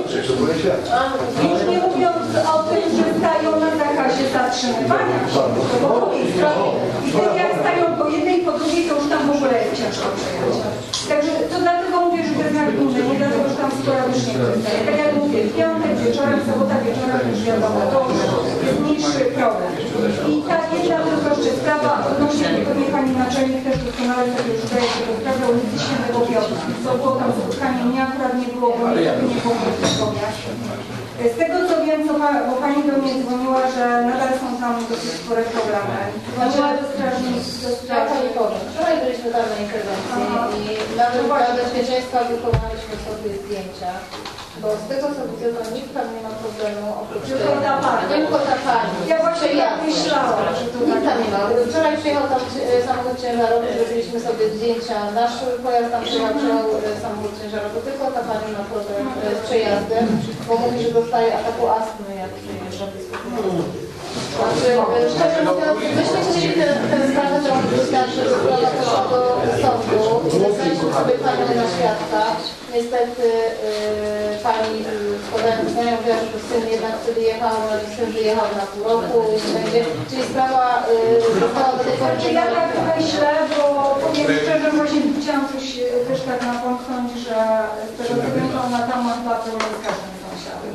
Już nie mówiąc o tym, że stają na zakazie zatrzymywania się, bo po drugiej stronie. I wtedy jak stają po jednej i po drugiej, to już tam w ogóle jest ciężko przejechać. Także to dlatego mówię, że to jest znak inny, nie dlatego, że tam sporadycznie wystaje. Tak jak mówię, w piątek wieczorem, sobota wieczorem, już wiadomo, to już jest mniejszy problem. I ta jedna tylko jeszcze sprawa odnośnie, pewnie pani naczelnik też doskonale sobie już zdaje się sprawę ulicy Świętego Piotra. Co było tam spotkanie, mnie akurat nie było, bo nie, nie było wspomniać. Z tego co wiem, co pa, bo pani do mnie dzwoniła, że nadal są tam dosyć spore problemy. Dzwoniła do strażników, do Ja straży. pani powiem. Wczoraj byliśmy tam na interwencji i nawet dla bezpieczeństwa wykonaliśmy sobie zdjęcia. Bo z tego co widzę, to nikt tam nie ma problemu oprócz Tylko ta pani. Tylko ta pani. Ja właśnie tak myślałam, że to Nikt tam nie ma. Wczoraj przyjechał tam e, samochód ciężarowy, zrobiliśmy sobie zdjęcia. Nasz pojazd tam przyjechał, przyjechał e, samochód ciężarowy. Tylko ta pani ma problem e, z przejazdem, bo mówi, że dostaje ataku astmy, jak przyjeżdża blisko. Znaczy, szczerze mówiąc, myśmy chcieli tę sprawę trochę wystarczy, sprawa poszła do sądu, wysłaliśmy sobie panią na świadka. Niestety yy, pani podając swoją wierę, że syn jednak wtedy jechał, no i syn wyjechał na pół roku i nie będzie. Czyli sprawa yy, została do tej pory. Ja tak myślę, bo powiem szczerze, właśnie chciałam coś też tak napomknąć, że z tego co wiem, to ona tam ma chyba problem z każdym sąsiadem.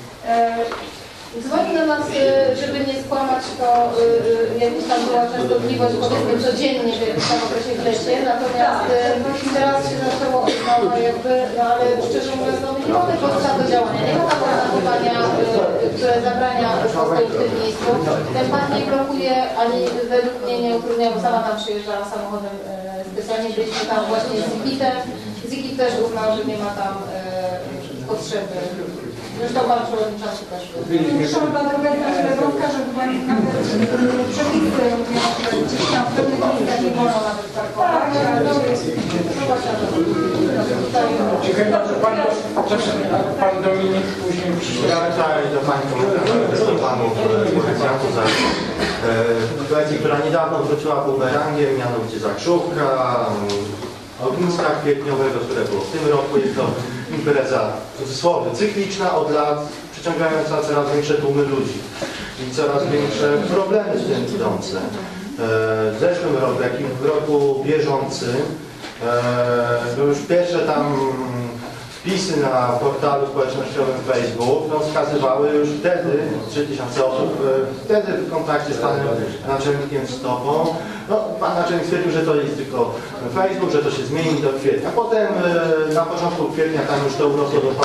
Dzwoni do nas, żeby nie skłamać, to jakaś tam była częstotliwość, powiedzmy codziennie w jakimś tam okresie w lesie, natomiast teraz się zaczęło od nowa jakby, no ale szczerze mówiąc, no nie mamy podstaw do działania, nie ma postępowania, które zabrania postoju w tym miejscu. Ten pan nie blokuje, ani według mnie nie utrudnia, bo sama tam przyjeżdżała samochodem specjalnie, byliśmy tam właśnie z Zikitem. Zikit też uznał, że nie ma tam potrzeby. Zresztą pan przewodniczący też. Szanowna droga jest na tyle wąska, że chyba nawet przepisy mówią, że gdzieś tam w pewnych miejscach nie wolno nawet parkować. Dziękuję bardzo. Pan, pan Dominik później Ja chciałem do Pani komentarza, do Panów policjantów za sytuację, która niedawno wróciła bumerangiem, mianowicie Zakrzówka, ogniska kwietniowego, które było w tym roku. Jest to impreza w cudzysłowie cykliczna od lat, przyciągająca coraz większe tłumy ludzi i coraz większe problemy z tym idące. W zeszłym roku, jak i w roku bieżącym, były już pierwsze tam wpisy na portalu społecznościowym Facebook, no, wskazywały już wtedy, trzy tysiące osób, wtedy w kontakcie z panem naczelnikiem Stopą. No, pan naczelnik stwierdził, że to jest tylko Facebook, że to się zmieni do kwietnia. Potem na początku kwietnia tam już to urosło do ponad dziesięć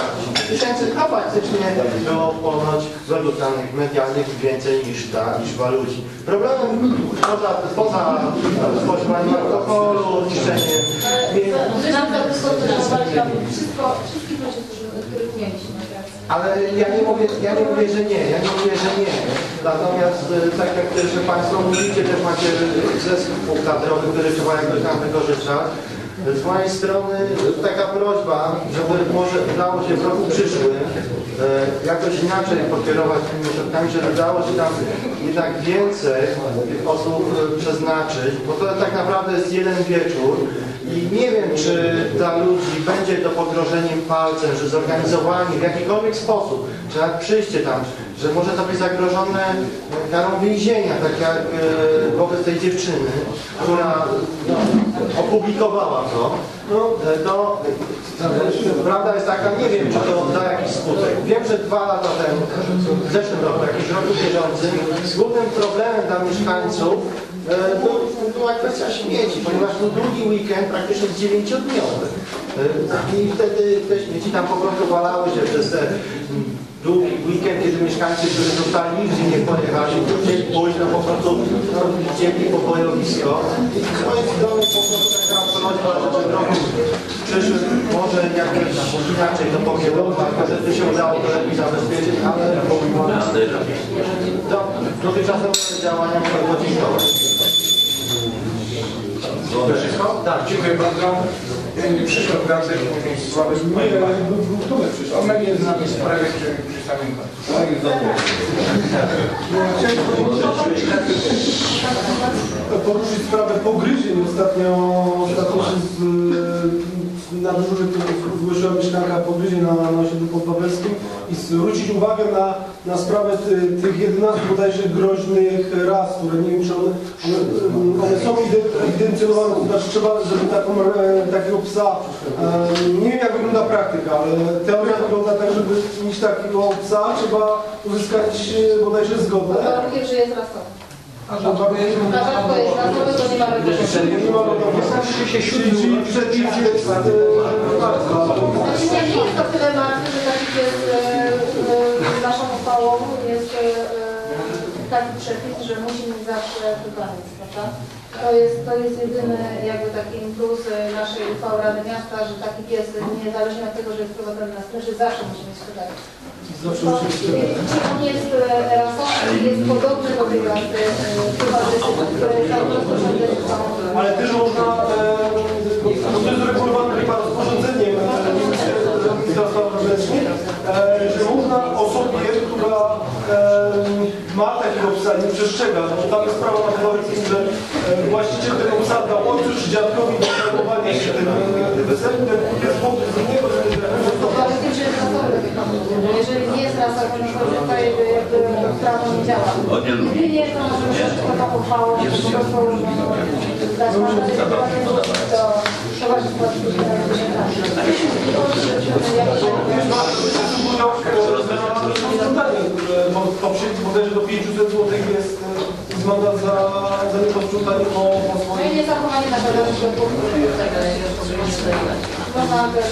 tysięcy, a faktycznie było ponoć według danych medialnych więcej niż ta liczba ludzi. Problemem poza, poza spożywaniem alkoholu, niszczeniem... Nam to wszystko, wszystkich ludzi, których mieliśmy. Ale ja nie mówię, ja nie mówię, że nie, ja nie mówię, że nie. Natomiast tak jak też Państwo mówicie, też macie zespół kadrowy, który trzeba jakby tam wykorzystać. Z mojej strony taka prośba, żeby może udało się w roku przyszłym e, jakoś inaczej pokierować tymi środkami, żeby udało się tam jednak więcej osób przeznaczyć, bo to tak naprawdę jest jeden wieczór. I nie wiem, czy dla ludzi będzie to pogrożeniem palcem, że zorganizowani w jakikolwiek sposób, czy nawet przyjście tam, że może to być zagrożone karą więzienia, tak jak e, wobec tej dziewczyny, która no, opublikowała to. No, to e, prawda jest taka, nie wiem, czy to da jakiś skutek. Wiem, że dwa lata temu, w zeszłym roku, jakiś roku bieżącym, głównym problemem dla mieszkańców e, była kwestia śmieci, ponieważ był długi weekend, praktycznie dziewięciodniowy. E, I wtedy te śmieci tam po prostu walały się przez te długi weekend, kiedy mieszkańcy, którzy zostali nigdzie nie pojechali, chcieli pójść, no po prostu no, chcieli po bojowisko. I z mojej strony po prostu taka prośba, żeby w roku przyszłym może jakoś inaczej to pokierować, może by się udało to lepiej zabezpieczyć, ale do, dotychczasowe działania muszę podziękować. Tak, dziękuję bardzo. Ja nie przyszłem w Gazecie, mówiąc słabe sprawy. Który przyszedł? On mnie zna w sprawie przy, przy samym końcu. Chciałem poruszyć sprawę pogryzień. Ostatnio, ostatnio się z, na dyżurze zgłosiła mieszkanka pogryzień na, na osiedlu podwawelskim i zwrócić uwagę na, na sprawę ty, tych jedenastu bodajże groźnych ras, które nie wiem, czy one, one, one są ewidencjonowane, to znaczy trzeba, żeby taką, takiego psa, nie wiem jak wygląda praktyka, ale teoria wygląda tak, żeby mieć takiego psa, trzeba uzyskać bodajże zgodę. Warunkiem, że jest rasowy. A rzadko jest rasowy, to nie ma reguły. Nie ma reguły. Czyli przepis jest bardzo. Znaczy nie, nie jest to tyle martwy, że taki jest naszą uchwałą, jest taki przepis, że musi mieć zawsze wykonaniec, prawda? To jest, to jest jedyny jakby taki plus naszej uchwały Rady Miasta, że taki pies, niezależnie od tego, że jest prowadzony na stresie, zawsze musi mieć wykonaniec. On jest rasowy, jest podobny do tej rasy towarzystów, które cały czas rozporządzenie są. Ale też można, to jest uregulowane chyba rozporządzeniem Ministerstwa Wewnętrznych, że można osobie, która ma takiego psa, nie przestrzega, bo tam jest sprawa na Podwawelskim, że właściciel tego psa dał ojcu czy dziadkowi do zajmowania się tym psem, ten jest podróż z innego, Warunkiem, że jest rasowy, jeżeli nie jest rasowy, no to tutaj jakby prawo nie działa. Gdy nie, to możemy wszystko tam uchwałą, po prostu dać mandat do towarzystwa poprzeć bodajże do pięciuset złotych jest mandat za, za nieposprzątanie po, po swoim... No i niezachowanie na pewno do punktu tego można też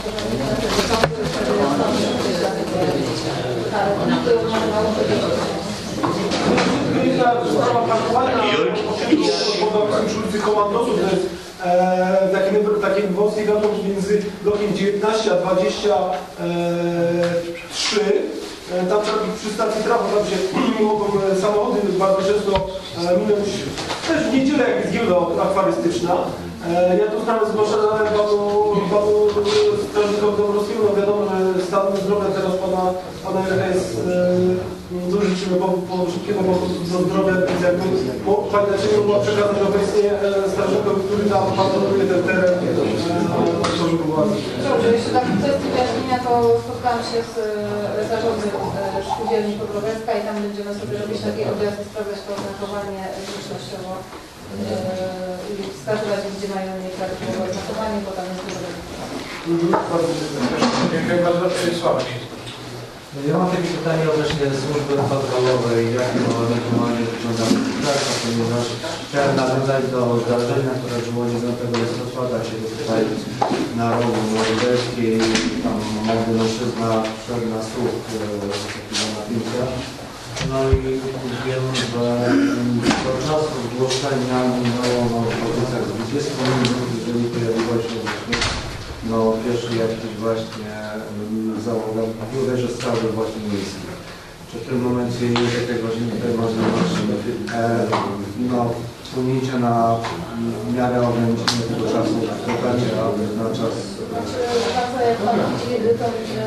sprawa parkowania przy ulicy Komandosów, to jest e, taki, taki wąski gatunek między blokiem dziewiętnaście a dwadzieścia trzy. Tam trzeba być przy stacji trafu, tam się nie mogą samochody bardzo często minąć. Też w niedzielę jak jest giełda akwarystyczna. Ja tu sprawę zgłaszałem panu, panu strażnikowi Dąbrowskiemu. No wiadomo, że stan zdrowia teraz pana, pana Jurka jest e, życzymy po, po szybkiego do zdrowia, więc jakby pani Naczyniu była przekazać obecnie strażnikowi, który tam patroluje ten teren. To by była. Dobrze, jeszcze tak w kwestii wyjaśnienia, to spotkałam się z zarządem Spółdzielni Podwawelska i tam będziemy sobie robić takie objazdy, sprawdzać to oznakowanie zręcznościowo i wskazywać, gdzie mają nieprawidłowe oznakowanie, bo tam jest dużo. Dziękuję bardzo. Sławek. Ja mam takie pytanie odnośnie służby patrolowej, jakie ma ewentualnie wygląda praca, ponieważ chciałem nawiązać do zdarzenia, które było dziewiątego listopada, kiedy tutaj na rogu norweskiej tam młody mężczyzna wszedł na słup takiego napięcia. No i wiem, że do czasu zgłoszenia minęło no, w okolicach dwudziestu minut, jeżeli pojawiło się właśnie no, pierwszy jakiś właśnie załoga, bodajże straży właśnie miejskiej. Czy w tym momencie jest jakaś właśnie tutaj możliwość e, no, wpłynięcia na miarę ograniczenia tego czasu spotkania, aby na czas... Znaczy, bardzo jak Pan widzi, to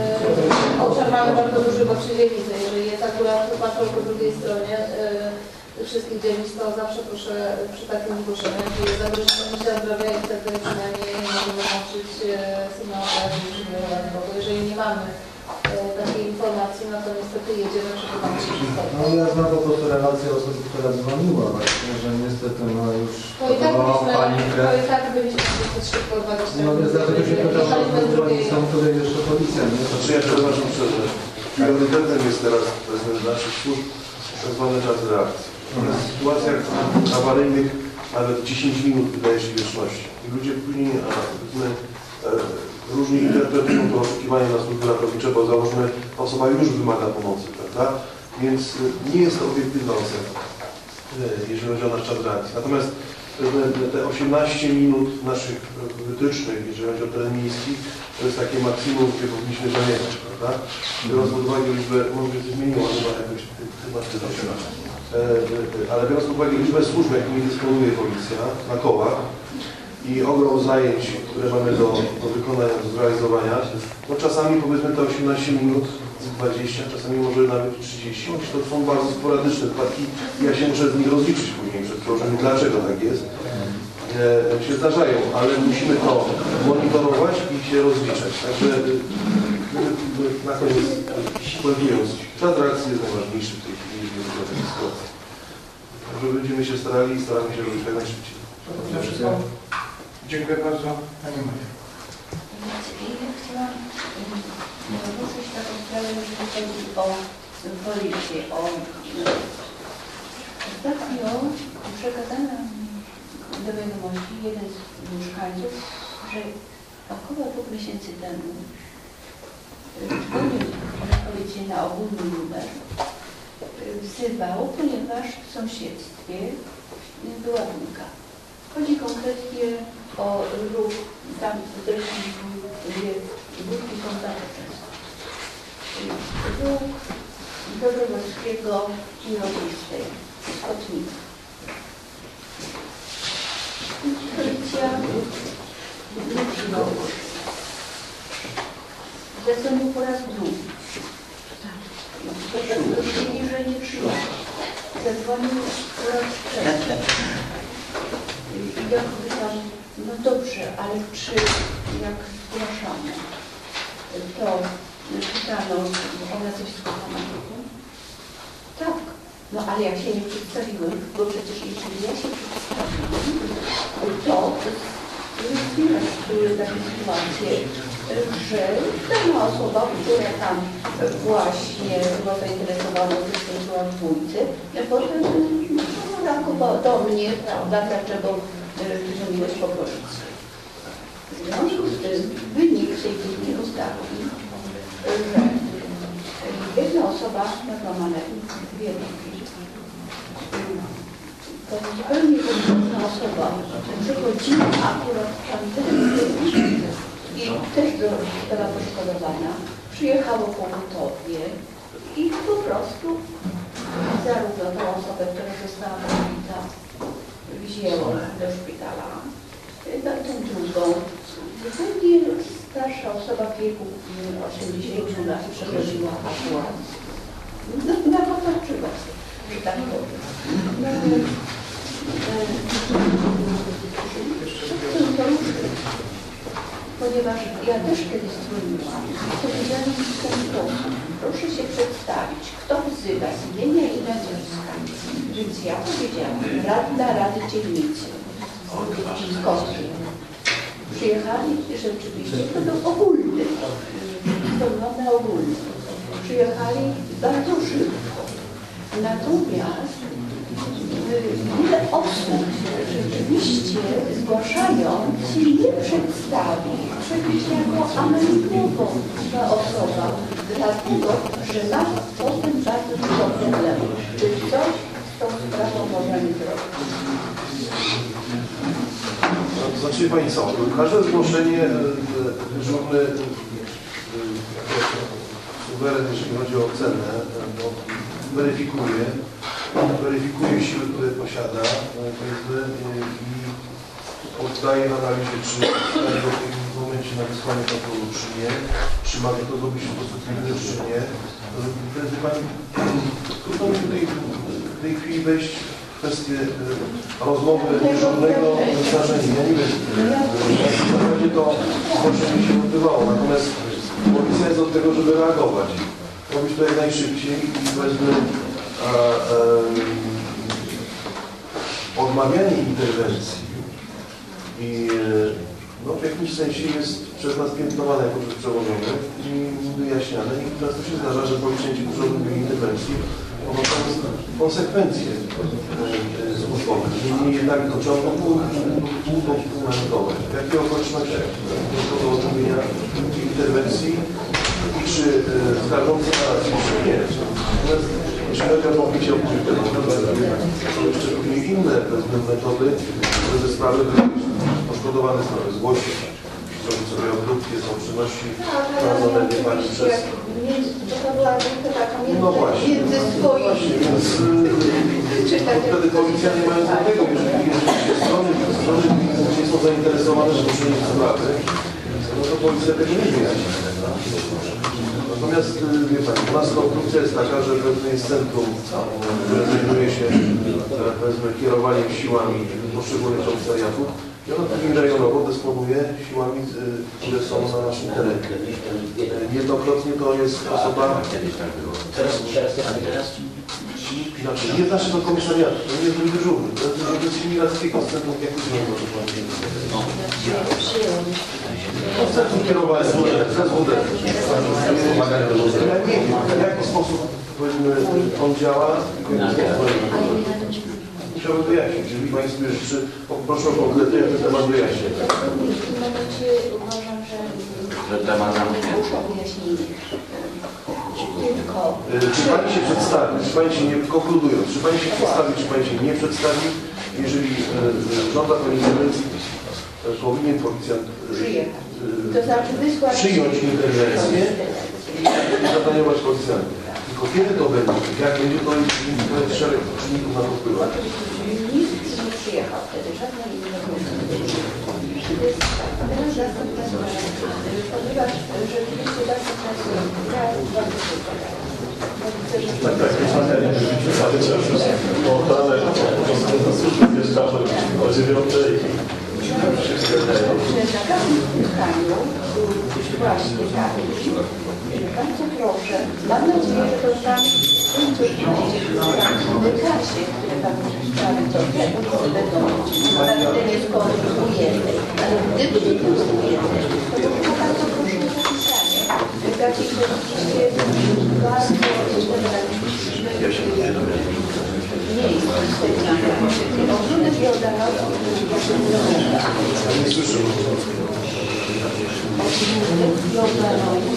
e, obszar mamy bardzo duży, bo przydzielicy. Jeżeli jest akurat patrol po drugiej stronie e, wszystkich dzielnic, to zawsze proszę przy takim zgłoszeniu, jeżeli jest zagrożenie życia zdrowia i wtedy przynajmniej możemy włączyć e, sygnał alarmowy, bo jeżeli nie mamy takiej informacji, no to niestety jedziemy, przekonamy się wszystko. No ja znam po prostu relację osoby, która dzwoniła właśnie, że niestety no już to i tak byliśmy, panikę. to i tak byliśmy dosyć szybko dwadzieścia No więc dlatego się pytam, że oni są tutaj jeszcze policja, nie? Znaczy ja przepraszam przerwę. Priorytetem jest teraz prezydent naszych służb tak zwany czas reakcji. W sytuacjach awaryjnych nawet dziesięć minut wydaje się wieczności. I ludzie później powiedzmy, różnie interpretują to oczekiwanie na służby ratownicze, bo załóżmy osoba już wymaga pomocy, prawda? Więc nie jest to obiektywna ocena, jeżeli chodzi o nasz czas reakcji. Natomiast te osiemnaście minut naszych wytycznych, jeżeli chodzi o teren miejski, to jest takie maksimum, gdzie powinniśmy zamierzać, prawda? Biorąc pod uwagę liczbę, może się zmieniło, chyba jakoś chyba osiemnaście. Ale biorąc pod uwagę liczbę służb, jakimi dysponuje policja na kołach, i ogrom zajęć, które mamy do, do wykonania, do zrealizowania, no czasami powiedzmy te osiemnaście minut, dwadzieścia, czasami może nawet trzydzieści, choć to są bardzo sporadyczne wypadki i ja się muszę z nich rozliczyć później przed proszę, dlaczego tak jest. E, się zdarzają, ale musimy to monitorować i się rozliczać. Także na koniec puentując, czas reakcji jest najważniejszy w tej chwili, jeżeli chodzi o tę sytuację. Także będziemy się starali i staramy się robić jak najszybciej. To wszystko. Dziękuję bardzo. Pani Maria. Ja chciałam poruszyć taką sprawę, jeżeli chodzi o policję. O... Ostatnio przekazano do wiadomości jeden z mieszkańców, że około dwóch miesięcy temu dzwonił na policję na ogólny numer, wzywał, ponieważ w sąsiedztwie była dwójka. Chodzi konkretnie o ruch, tam zresztą dwójki są bardzo często. Ruch Dobrowolskiego i Rodzistej, Skotnika. Policja wróciła. Zadzwonił po raz drugi. Prosili, że nie przyjechał. Zadzwonił po raz trzeci. I ja pytam, no dobrze, ale czy jak zgłaszamy, to pytano, ona coś słuchała? Tak, no ale jak się nie przedstawiłem, bo przecież jeśli ja się przedstawiłem, to rozwijasz takie sytuacje, że dana osoba, która tam właśnie była zainteresowana, wystąpiła w dwójce, potem no, do mnie, prawda, dlaczego dzwoniłeś po policji. W związku z tym wynik tej chwili ustalił, że jedna osoba normalna, dwie nogi, to zupełnie inna osoba przychodziła akurat w tamtym i też została poszkodowana. Przyjechało pogotowie i po prostu zarówno tą osobę, która została pobita, wzięło do szpitala, na tą drugą. Zupełnie starsza osoba w wieku osiemdziesięciu lat przechodziła akurat na, na popatrzyła, że tak powiem. No, chcę to ruszyć, ponieważ ja też kiedyś dzwoniłam, powiedziałam w ten sposób, proszę się przedstawić, kto wzywa z imienia i nazwiska. Więc ja powiedziałam, radna Rady Dzielnicy z Kostry. Przyjechali rzeczywiście, to był ogólny, to na ogólny. przyjechali bardzo szybko. Natomiast wiele osób rzeczywiście zgłaszając nie przedstawi przecież jako anonimowa osoba, dlatego że ma potem bardzo dużo problemów. Czy coś z tą sprawą możemy zrobić? Znaczy Pani co, każde zgłoszenie żurny suweren, jeżeli chodzi o cenę, no, weryfikuje, weryfikuje siły, które posiada, powiedzmy, i oddaje analizie, czy daje go w tym momencie na wysłanie kontrolu, czy nie, czy ma to zrobić w sposób pilny, czy nie. Wie Pani, trudno mi tutaj w tej chwili wejść w kwestię rozmowy żadnego zdarzenia. Ja nie wiem, w zasadzie to zgłoszenie się odbywało, natomiast policja jest od tego, żeby reagować. Robić to jak najszybciej i powiedzmy a, a, odmawianie interwencji i no, w jakimś sensie jest przez nas piętnowane jako przez przełożonych i wyjaśniane i często się zdarza, że policjanci, którzy odmówili interwencji, ponoszą konsekwencje służbowe. Niemniej jednak dociągną udokumentować. W jakich okolicznościach doszło do odmówienia interwencji i czy skarżący na rację, czy nie. Natomiast jeśli chodzi o pokrycie opóźnienia, są jeszcze również inne metody, które ze sprawy poszkodowany sprawy zgłosić, zrobić sobie obróbkę, są czynności prowadzone nie Pani przez... To była taka No właśnie, między swoimi. właśnie, więc wtedy policja nie mają do tego, jeżeli, jeżeli strony, strony nie są zainteresowane zgłoszeniem sprawy, no to policja tego nie wyjaśni. Natomiast, wie Pani, u nas konstrukcja jest taka, że pewnie jest centrum, które zajmuje się powiedzmy kierowaniem siłami poszczególnych komisariatów i ono takim rejonowo dysponuje siłami, które są na naszym terenie. Jednokrotnie to jest osoba... Znaczy, nie z naszego komisariatu, to nie jest mój dyżurny, to jest Imigrackiego Centrum Jakości, może powiedzieć. Centrum kierowania z W D. Ja nie wiem, w jaki sposób, powiedzmy, on działa, musiałbym wyjaśnić. Jeżeli Państwo życzy, proszę o konkretnie, jak ten temat wyjaśnię. W tym momencie uważam, że temat muszą wyjaśnić. Czy Pani się przedstawi, czy Pani się nie, konkludując, czy Pani się przedstawi, czy Pani się nie przedstawi, jeżeli żąda Pani interwencji, powinien policjant to znaczy wysłać przyjąć interwencję i zadaniować policjanta. Tylko kiedy to będzie, jak będzie, to jest, to jest szereg czynników na to wpływa. Nikt nie przyjechał wtedy, żadna inna Teraz następna sprawa, ponieważ rzeczywiście bardzo często ja bardzo szybko Tak, tak, jest materia, ale bo to jest o dziewiątej. Na każdym spotkaniu właśnie tak, bardzo proszę, mam nadzieję, że to tam coś będzie w komunikacie, które tam sprawy to będą naprawdę nieskonstruujemy, ale gdyby nie konstruujemy, to to bardzo proszę o zapisanie. Wydacie się oczywiście bardzo nie jest specjalnie. Ogródek Jordanowy Nie słyszę. Ogródek Jordanowy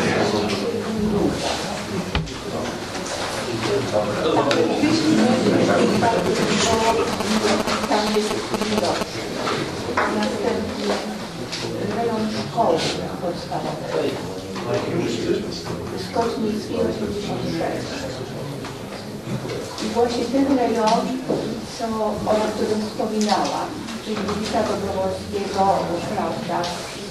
tam jest dobrze. Następnie rejon szkoły podstawowej. Skotnicki osiemdziesiąt sześć. I właśnie ten rejon, co, o którym wspominałam, czyli ulica Dobrowolskiego, prawda,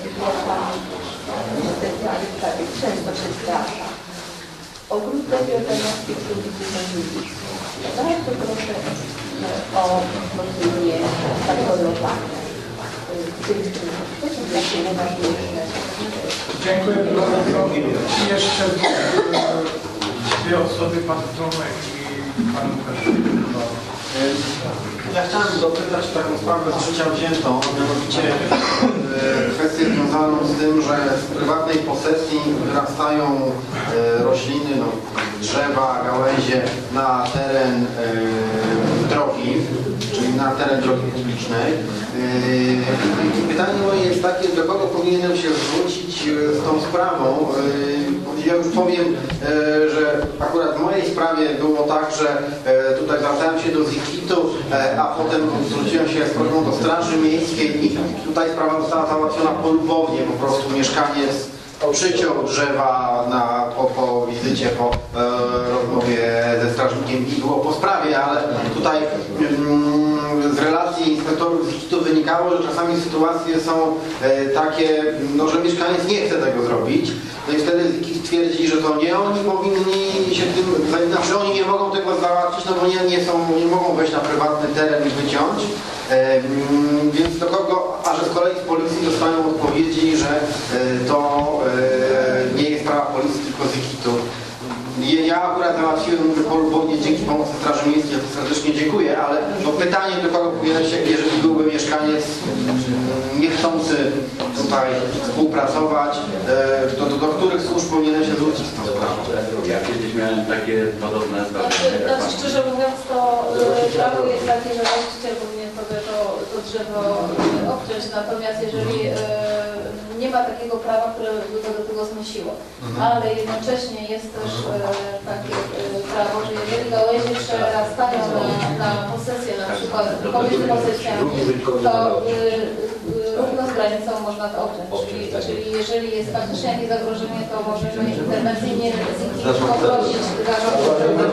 niestety często się zdarza. Ogródek Jordanowski przy ulicy Wojewódzkiej. Bardzo proszę o rozwiązanie patrolowania tych, to są takie najważniejsze. Dziękuję bardzo. Jeszcze dwie osoby, pan Tomek i Ja chciałem dopytać taką sprawę z życia wziętą, mianowicie e, kwestię związaną z tym, że z prywatnej posesji wyrastają e, rośliny, no, drzewa, gałęzie na teren e, drogi, czyli na teren drogi publicznej. E, pytanie moje jest takie, do kogo powinienem się zwrócić z tą sprawą. E, ja już powiem, e, że akurat w mojej sprawie było tak, że e, tutaj zwracałem się do Zikitu, e, a potem zwróciłem się z prośbą do Straży Miejskiej i tutaj sprawa została załatwiona polubownie, po prostu mieszkaniec przyciął drzewa na, po, po wizycie, po e, rozmowie ze strażnikiem i było po sprawie, ale tutaj mm, z relacji inspektorów Zikitu wynikało, że czasami sytuacje są e, takie, no, że mieszkaniec nie chce tego zrobić. No i wtedy Zikit twierdzi, że to nie oni powinni się tym, znaczy oni nie mogą tego załatwić, no bo nie, nie, są, nie mogą wejść na prywatny teren i wyciąć. E, więc do kogo, a że z kolei z policji dostają odpowiedzi, że e, to e, nie jest sprawa policji, tylko Zikitu. Ja akurat załatwiłem polubownie dzięki pomocy Straży Miejskiej, ja to serdecznie dziękuję, ale no pytanie do kogo powinien się, jeżeli byłby mieszkaniec niechcący tutaj współpracować, to do, do których służb powinienem się zwrócić z tą sprawą? Ja kiedyś miałem takie podobne zdarzenie. Znaczy, szczerze mówiąc, to prawo jest takie, że właściciel powinien sobie to, to drzewo obciąć, natomiast jeżeli nie ma takiego prawa, które by go do tego zmusiło. Ale jednocześnie jest też takie prawo, że jeżeli gałęzie przerastają na, na posesję, na przykład pomiędzy posesjami, to równo z granicą można to obciąć. Czyli, czyli jeżeli jest faktycznie jakieś zagrożenie, to możemy interwencyjnie poprosić zarząd.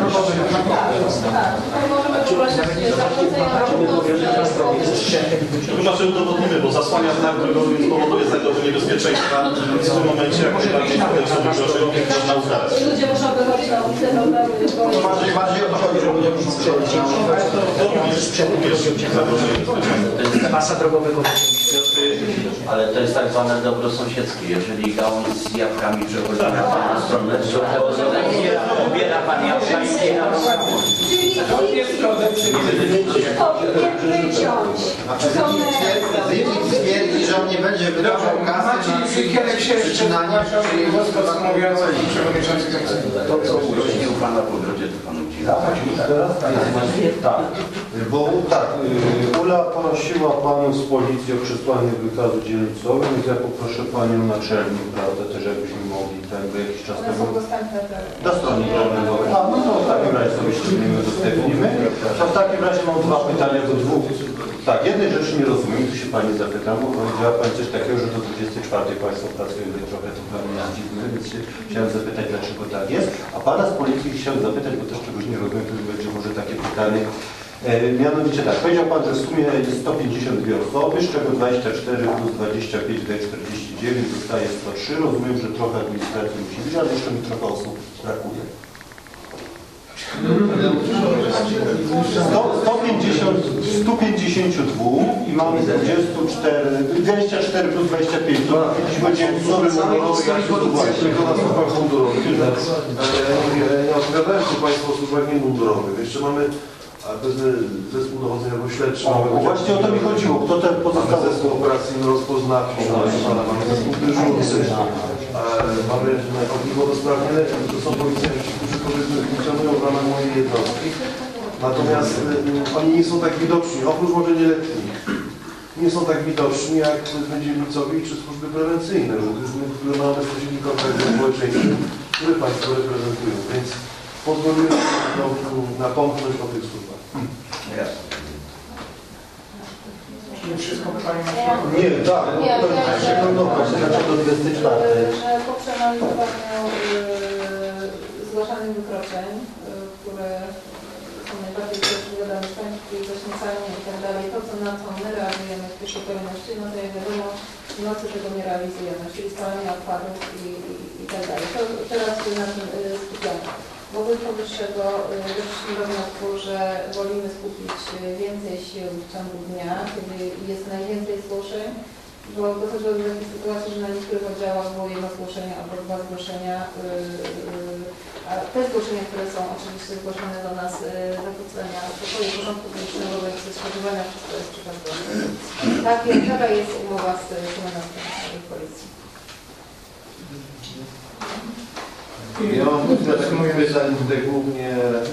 Tak, to możemy poprosić zarządzenia. Chyba, że udowodnimy, bo zasłania znak drogowy spowoduje zagrożenie bezpieczeństwa. W tym momencie jak najbardziej sobie grożenie można uznać. Ludzie muszą wychodzić na ulicę, prawda? Bardziej, bardziej o to chodzi, że ludzie muszą przechodzić na ulicę. Masa drogowego. Ale to jest tak zwane dobro sąsiedzkie. Jeżeli gałąź z jabłkami przechodzi na pana stronę, to ubiera pan jabłka i zbiera Zikit twierdzi, że on nie będzie wydawał kasy na przyczynanie to, co urośnie u pana w ogrodzie, to panu ci tak, bo tak, Ula prosiła panią z policji o przesłanie wykazu dzielnicowego, więc ja poproszę panią naczelnik, prawda, też jakbyśmy mogli tak jakiś czas temu do strony internetowej. A, no to w takim razie sobie ściągniemy, udostępnimy. To w takim razie mam dwa pytania do dwóch. Tak, jednej rzeczy nie rozumiem, tu się pani zapytam, bo powiedziała pani coś takiego, że do dwudziestej czwartej państwo pracują, trochę to pewnie jest dziwne, więc się chciałem zapytać, dlaczego tak jest. A pana z policji chciałem zapytać, bo też czegoś nie rozumiem, to będzie może takie pytanie. E, mianowicie tak, powiedział pan, że w sumie jest sto pięćdziesiąt dwie osoby, z czego dwadzieścia cztery plus dwadzieścia pięć daje czterdzieści dziewięć, zostaje sto trzy. Rozumiem, że trochę administracji musi być, ale jeszcze mi trochę osób brakuje. sto pięćdziesiąt, sto pięćdziesiąt dwa i mamy dwadzieścia cztery, dwadzieścia cztery plus dwadzieścia pięć. To jeśli chodzi o służby mundurowe, jak to dokładnie? Tylko na służbach mundurowych. Nie odpowiadałem się Państwu o służbach niemundurowych. Jeszcze mamy pewny zespół dochodzeniowo-śledczy. Właśnie o to mi chodziło, kto te pozostałe... Mamy zespół operacyjno-rozpoznawczy, mamy zespół dyżurny, mamy ochotników wodosprawione, to są policjanci, którzy powiedzmy funkcjonują w ramach mojej jednostki. Natomiast y, oni nie są tak widoczni, oprócz może nieletnich, nie są tak widoczni jak dzielnicowi czy służby prewencyjne, które mają bezpośredni kontakt ze społeczeństwem, które Państwo reprezentują. Więc pozwolimy na, na pomknąć po tych służbach. Jasne. Nie wszystko Pani Nie, tak, Nie, to jest przeglądować, dlaczego do dwudziestej czwartej. Że po przeanalizowaniu zgłaszanych wykroczeń, które są najbardziej wrażliwe dla mieszkańców, czyli zaśmiecanie i tak dalej, to co na co my reagujemy w pierwszej kolejności, no to jak wiadomo w nocy tego nie realizujemy, czyli spalanie odpadów i, i, i tak dalej. To teraz na tym skupiamy. Wobec powyższego doszliśmy do wniosku, że wolimy skupić więcej sił w ciągu dnia, kiedy jest najwięcej zgłoszeń Bo dochodzi do takiej sytuacji, że na niektórych oddziałach było jedno zgłoszenie albo dwa zgłoszenia, a te zgłoszenia, które są oczywiście zgłoszone do nas zakłócenia spokoju i porządku publicznego bądź spożywania, wszystko jest przekazywane. Tak, taka jest umowa z komendantą policji. Ja mam takie moje pytanie tutaj głównie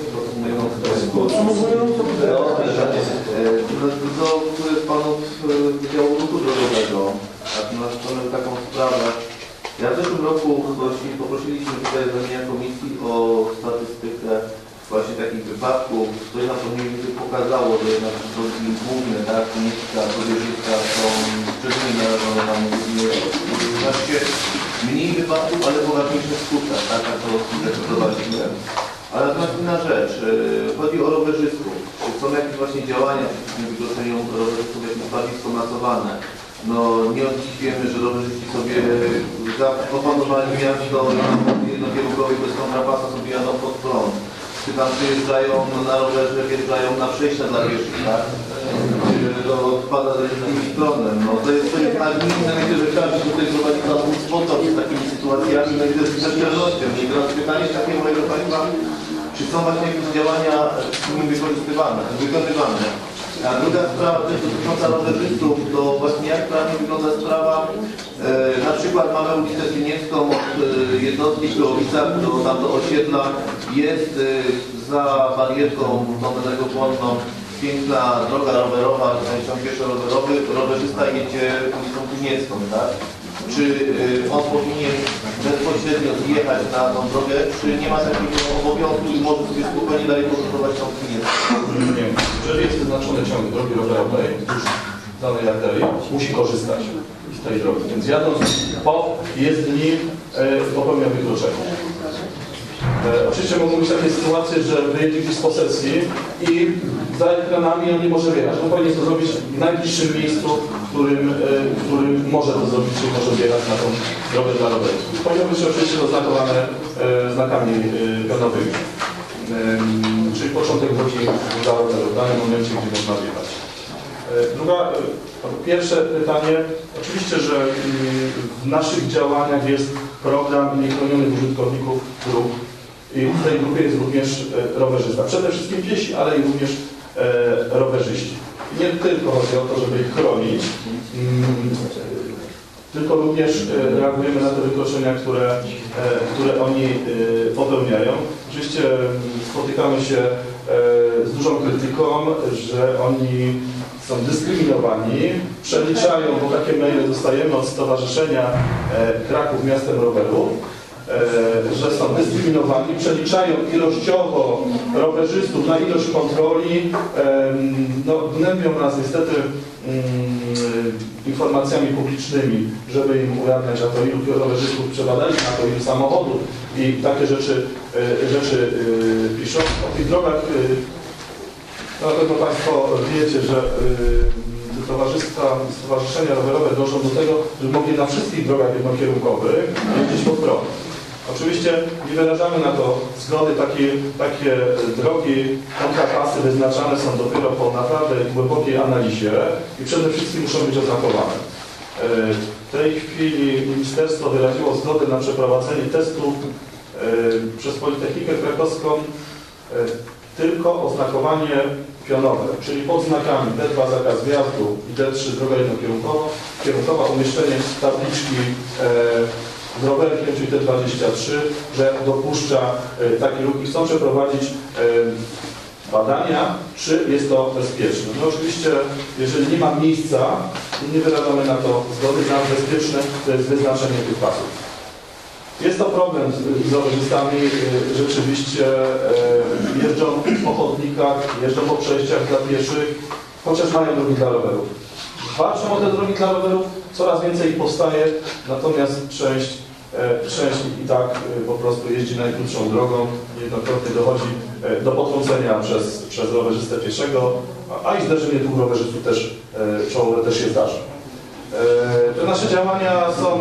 do których panów Wydziału Ruchu Drogowego, a masz taką sprawę. Ja w zeszłym roku poprosiliśmy tutaj z ramienia komisji o statystykę właśnie takich wypadków. Coś nam to mniej więcej pokazało, że jednak drogi główne, tak, miejsca, podjeżdża są szczególnie narażone na znaczy mniej wypadków, ale poważniejsze skutki, tak, jak to przeprowadziłem. Ale natomiast inna rzecz, chodzi o rowerzystów. Czy są jakieś właśnie działania przeciwko wykroczeniu rowerzystów jakieś bardziej skomasowane? No nie od dziś wiemy, że rowerzyści sobie opanowali miasto jednokierunkowe, bez kontrapasa sobie jadą pod prąd. Czy tam przyjeżdżają na rowerze, wjeżdżają na przejścia dla pieszych, tak? To odpada z drugim stronem. No to jest, to jest nagminne, myślę, że każdy tutaj prowadzi zawód spotał z takimi sytuacjami, no i to jest bezczelnością. I teraz pytanie takie mojego Państwa, czy są właśnie jakieś działania z nimi wykorzystywane, wykonywane? A druga sprawa też dotycząca rowerzystów, to właśnie jak prawnie wygląda sprawa, e, na przykład mamy ulicę Tyniecką od e, jednostki w Kołowicach do, tam do osiedla, jest e, za barierką energochłonną piękna droga rowerowa, są pieszo rowerowy, rowerzysta jedzie ulicą Tyniecką, tak? Czy y, on powinien bezpośrednio zjechać na tą drogę, czy nie ma takiego obowiązku i może sobie spokojnie dalej podróżować tą Tyniecką? Nie, jeżeli jest wyznaczony ciąg drogi rowerowej wzdłuż danej arterii, musi korzystać z tej drogi. Więc jadąc po jezdni e, popełnia wykroczenie. E, oczywiście mogą być takie sytuacje, że wyjedzie gdzieś z posesji i za ekranami on nie może wjechać. On powinien to zrobić w najbliższym miejscu, w którym, e, w którym może to zrobić, czyli może wjechać na tą drogę dla rowerów. Powinno być oczywiście oznakowane e, znakami e, pionowymi. E, czyli początek drogi dla rowerów, w danym momencie, gdzie można wjechać. E, druga, e, pierwsze pytanie. Oczywiście, że e, w naszych działaniach jest program niechronionych użytkowników dróg. I w tej grupie jest również e, rowerzysta. Przede wszystkim piesi, ale i również e, rowerzyści. I nie tylko chodzi o to, żeby ich chronić, mm, tylko również e, reagujemy na te wykroczenia, które, e, które oni e, popełniają. Oczywiście spotykamy się e, z dużą krytyką, że oni są dyskryminowani, przeliczają, bo takie maile dostajemy od Stowarzyszenia e, Kraków Miastem Roweru, że są dyskryminowani, przeliczają ilościowo rowerzystów na ilość kontroli, no, gnębią nas niestety informacjami publicznymi, żeby im ujawniać, a to ilu rowerzystów przebadali, a to ilu samochodów i takie rzeczy, rzeczy piszą. O tych drogach na pewno Państwo wiecie, że towarzystwa, stowarzyszenia rowerowe dążą do tego, żeby mogli na wszystkich drogach jednokierunkowych jeździć pod prąd. Oczywiście nie wyrażamy na to zgody, takie, takie drogi, kontrapasy wyznaczane są dopiero po naprawdę głębokiej analizie i przede wszystkim muszą być oznakowane. W tej chwili Ministerstwo wyraziło zgodę na przeprowadzenie testów przez Politechnikę Krakowską tylko oznakowanie pionowe, czyli pod znakami D dwa zakaz wjazdu i D trzy droga jednokierunkowa, umieszczenie tabliczki z rowerkiem, czyli T dwadzieścia trzy, że dopuszcza taki ruch i chcą przeprowadzić badania, czy jest to bezpieczne. No oczywiście, jeżeli nie ma miejsca, nie wyrażamy na to zgody, na bezpieczne to jest wyznaczenie tych pasów. Jest to problem z, z rowerzystami, rzeczywiście jeżdżą po chodnikach, jeżdżą po przejściach dla pieszych, chociaż mają drogi dla rowerów. Walczą o te drogi dla rowerów, coraz więcej ich powstaje, natomiast część, część i tak po prostu jeździ najkrótszą drogą, jednokrotnie dochodzi do potrącenia przez, przez rowerzystę pieszego, a i zderzenie dwóch rowerzystów też, czołowe też się zdarza. Te nasze działania są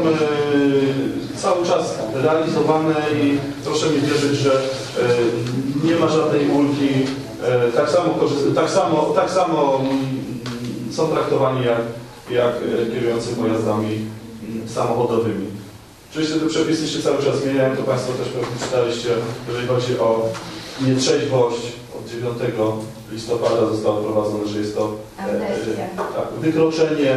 cały czas realizowane i proszę mi wierzyć, że nie ma żadnej ulgi. Tak samo, tak samo, tak samo są traktowani jak, jak kierujący pojazdami samochodowymi. Oczywiście te przepisy się cały czas zmieniają, to Państwo też pewnie czytaliście, jeżeli chodzi o nietrzeźwość. Od dziewiątego listopada zostało wprowadzone, że jest to e, tak, wykroczenie.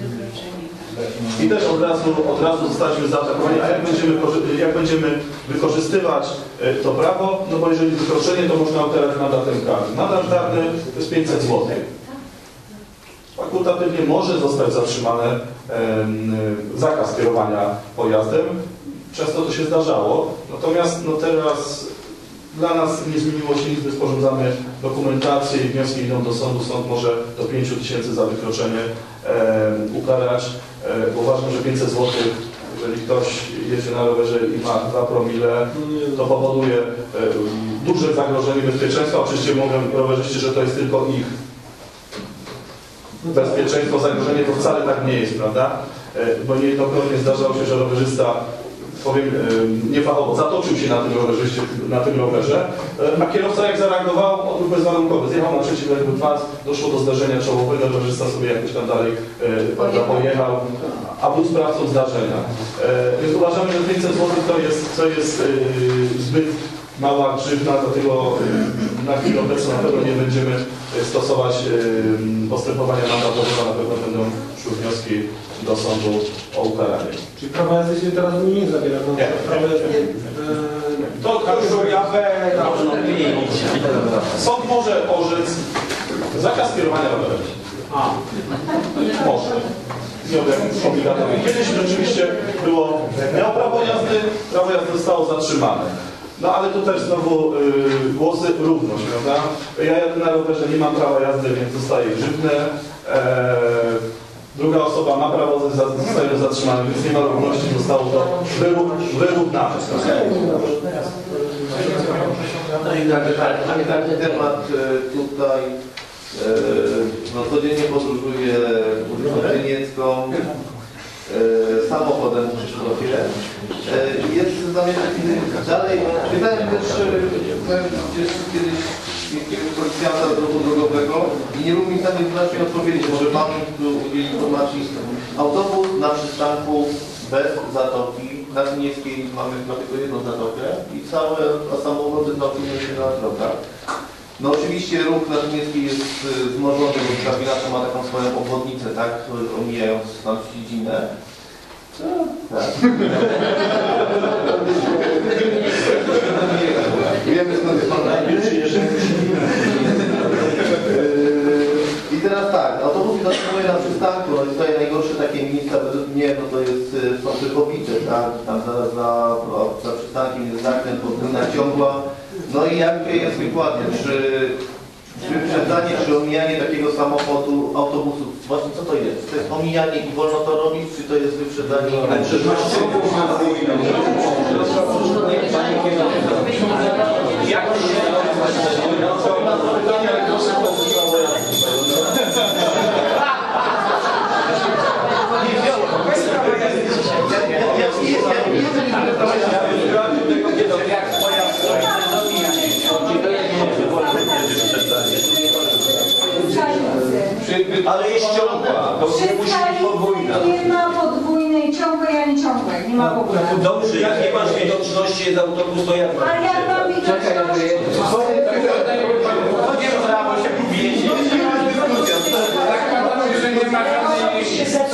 I też od razu, od razu zostaliśmy zaatakowani, a jak będziemy, jak będziemy wykorzystywać to prawo, no bo jeżeli wykroczenie, to można ukarać mandatem karnym. Mandat karny to jest pięćset złotych. Fakultatywnie może zostać zatrzymany e, zakaz kierowania pojazdem. Często to się zdarzało, natomiast no teraz dla nas nie zmieniło się nic, gdy sporządzamy dokumentację i wnioski idą do sądu. Sąd może do pięciu tysięcy za wykroczenie e, ukarać. E, uważam, że pięćset złotych, jeżeli ktoś jedzie na rowerze i ma dwa promile, to powoduje e, duże zagrożenie bezpieczeństwa. Oczywiście mówią rowerzyści, że to jest tylko ich bezpieczeństwo, zagrożenie, to wcale tak nie jest, prawda? E, bo niejednokrotnie zdarzało się, że rowerzysta, powiem, niefachowo zatoczył się na tym rowerze, na tym rowerze, a kierowca jak zareagował, odruch bezwarunkowy, zjechał na przeciwległy pas, doszło do zdarzenia czołowego, rowerzysta sobie jakoś tam dalej e, pojechał, a był sprawcą zdarzenia. E, więc uważamy, że pięćset złotych to jest, to jest e, zbyt mała grzywna, dlatego e, na chwilę obecną na pewno nie będziemy stosować e, postępowania mandatowego, na pewno będą szły wnioski do sądu o ukaranie. Czyli prawo jazdy się teraz nie zabiera? No, nie. Prawo jazdy, to sąd może orzec zakaz kierowania rowerem. A. Może. Nie obligatoryjnie. Kiedyś rzeczywiście było, miało prawo jazdy, prawo jazdy zostało zatrzymane. No ale tu też znowu y, głosy równość, prawda? Ja jadę na rowerze, nie mam prawa jazdy, więc dostaję grzywny. E, druga osoba ma prawo, zostaje zatrzymany, więc nie ma równości, zostało to wyrównane. No i taki temat tutaj, no codziennie podróżuję ulicą Tyniecką, samochodem w Krzysztofie. Jest zamierzenie dalej. Pytałem też gdzieś kiedyś jakiegoś policjanta z ruchu drogowego i nie mógł mi tam jednoznacznie odpowiedzieć. Może Pan tu udzielić informacji. Autobus na przystanku bez zatoki. Na Tynieckiej mamy chyba tylko jedną zatokę i całe samochody topiły się na drogach. No oczywiście ruch na Tynieckiej jest wzmożony, bo Krawinaca ma taką swoją obwodnicę, tak, omijając tam Śledzinę. No, tak. Wiemy skąd jest Pan najbliższy, jeżeli I teraz tak, autobus zatrzymuje na przystanku, no i tutaj najgorsze takie miejsca według mnie, no to jest, są Tychowice, tak, tam za, za, za przystankiem jest zakręt, podwójna ciągła. No i jakie jest wykładnie, czy wyprzedzanie, czy omijanie takiego samochodu, autobusu, właśnie co to jest? To jest omijanie i wolno to robić, czy to jest wyprzedzanie i jak Ale jest ciągła, to nie musi być podwójna. Nie ma podwójnej, ciągłej ani ciągłej, nie ma w ogóle. Dobrze, jak nie masz widoczności, jest autobus, to jak masz? Ale jak mam widoczność? Nie prawo się powiedzieć. Tak padało, że nie ma żadnej...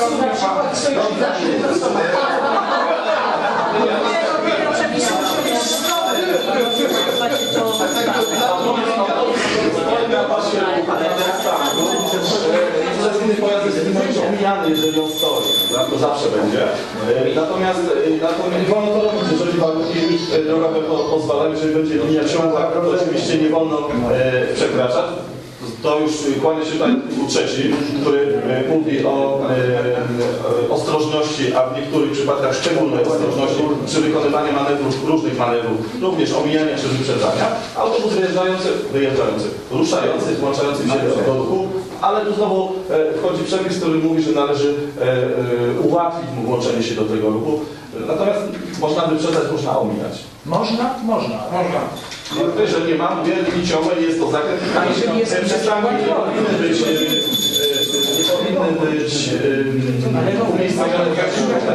Inny pojazd jest omijany, jeżeli on stoi, to zawsze będzie. Natomiast, natomiast nie wolno to robić, jeżeli warunki drogowe pozwalają, jeżeli będzie linia ciągła, to oczywiście nie wolno e, przekraczać. To już kłania się tutaj trzeci, który mówi o e, ostrożności, a w niektórych przypadkach szczególnej ostrożności przy wykonywaniu manewrów, różnych manewrów, również omijania czy wyprzedzania. Autobus wyjeżdżający, wyjeżdżający, ruszający, włączający się do ruchu, ale tu znowu e, wchodzi przepis, który mówi, że należy e, e, ułatwić mu włączenie się do tego ruchu. Natomiast można wyprzedzać, można omijać. Można? Można. Można. Że nie ma linii ciągłej, jest to zakręt. A jeżeli jest przystanki, nie powinny być, nie powinny powinny być umiejscowione w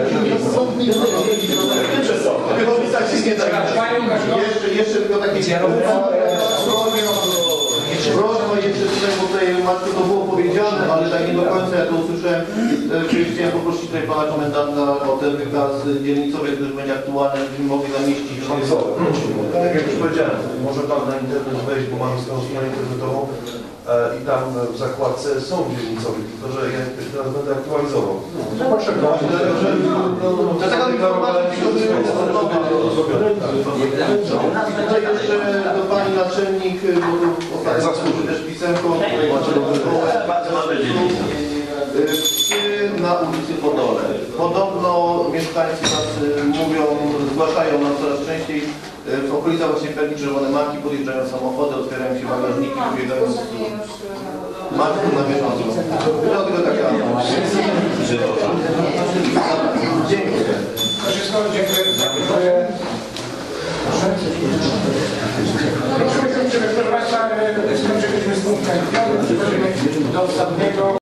Jeszcze, jeszcze tylko takie prośba jeszcze tutaj, bo tutaj Matko to było powiedziane, ale tak nie do końca ja to usłyszałem. Chciałem poprosić tutaj pana komendanta o ten wykaz dzielnicowy, który będzie aktualny, żebyśmy mogli zamieścić. Tak jak już powiedziałem, może pan na internet wejść, bo mamy swoją stronę internetową i tam w zakładce są dzielnicowe, tylko że ja teraz będę aktualizował. Proszę, to taka informacja, tutaj jeszcze do pani naczelnik, bo zasłuży też pisemką, tutaj macie na ulicy Podole. Podobno mieszkańcy nas mówią, zgłaszają nam coraz częściej, w okolicach właśnie Perli Czerwone Marki podjeżdżają samochody, otwierają się bagażniki, biegają z Marku na bieżąco. Dlatego taka... Dziękuję. Wszystko, dziękuję. Dziękuję. Proszę Państwa, skończyliśmy z punktem piątym, przechodzimy do ostatniego.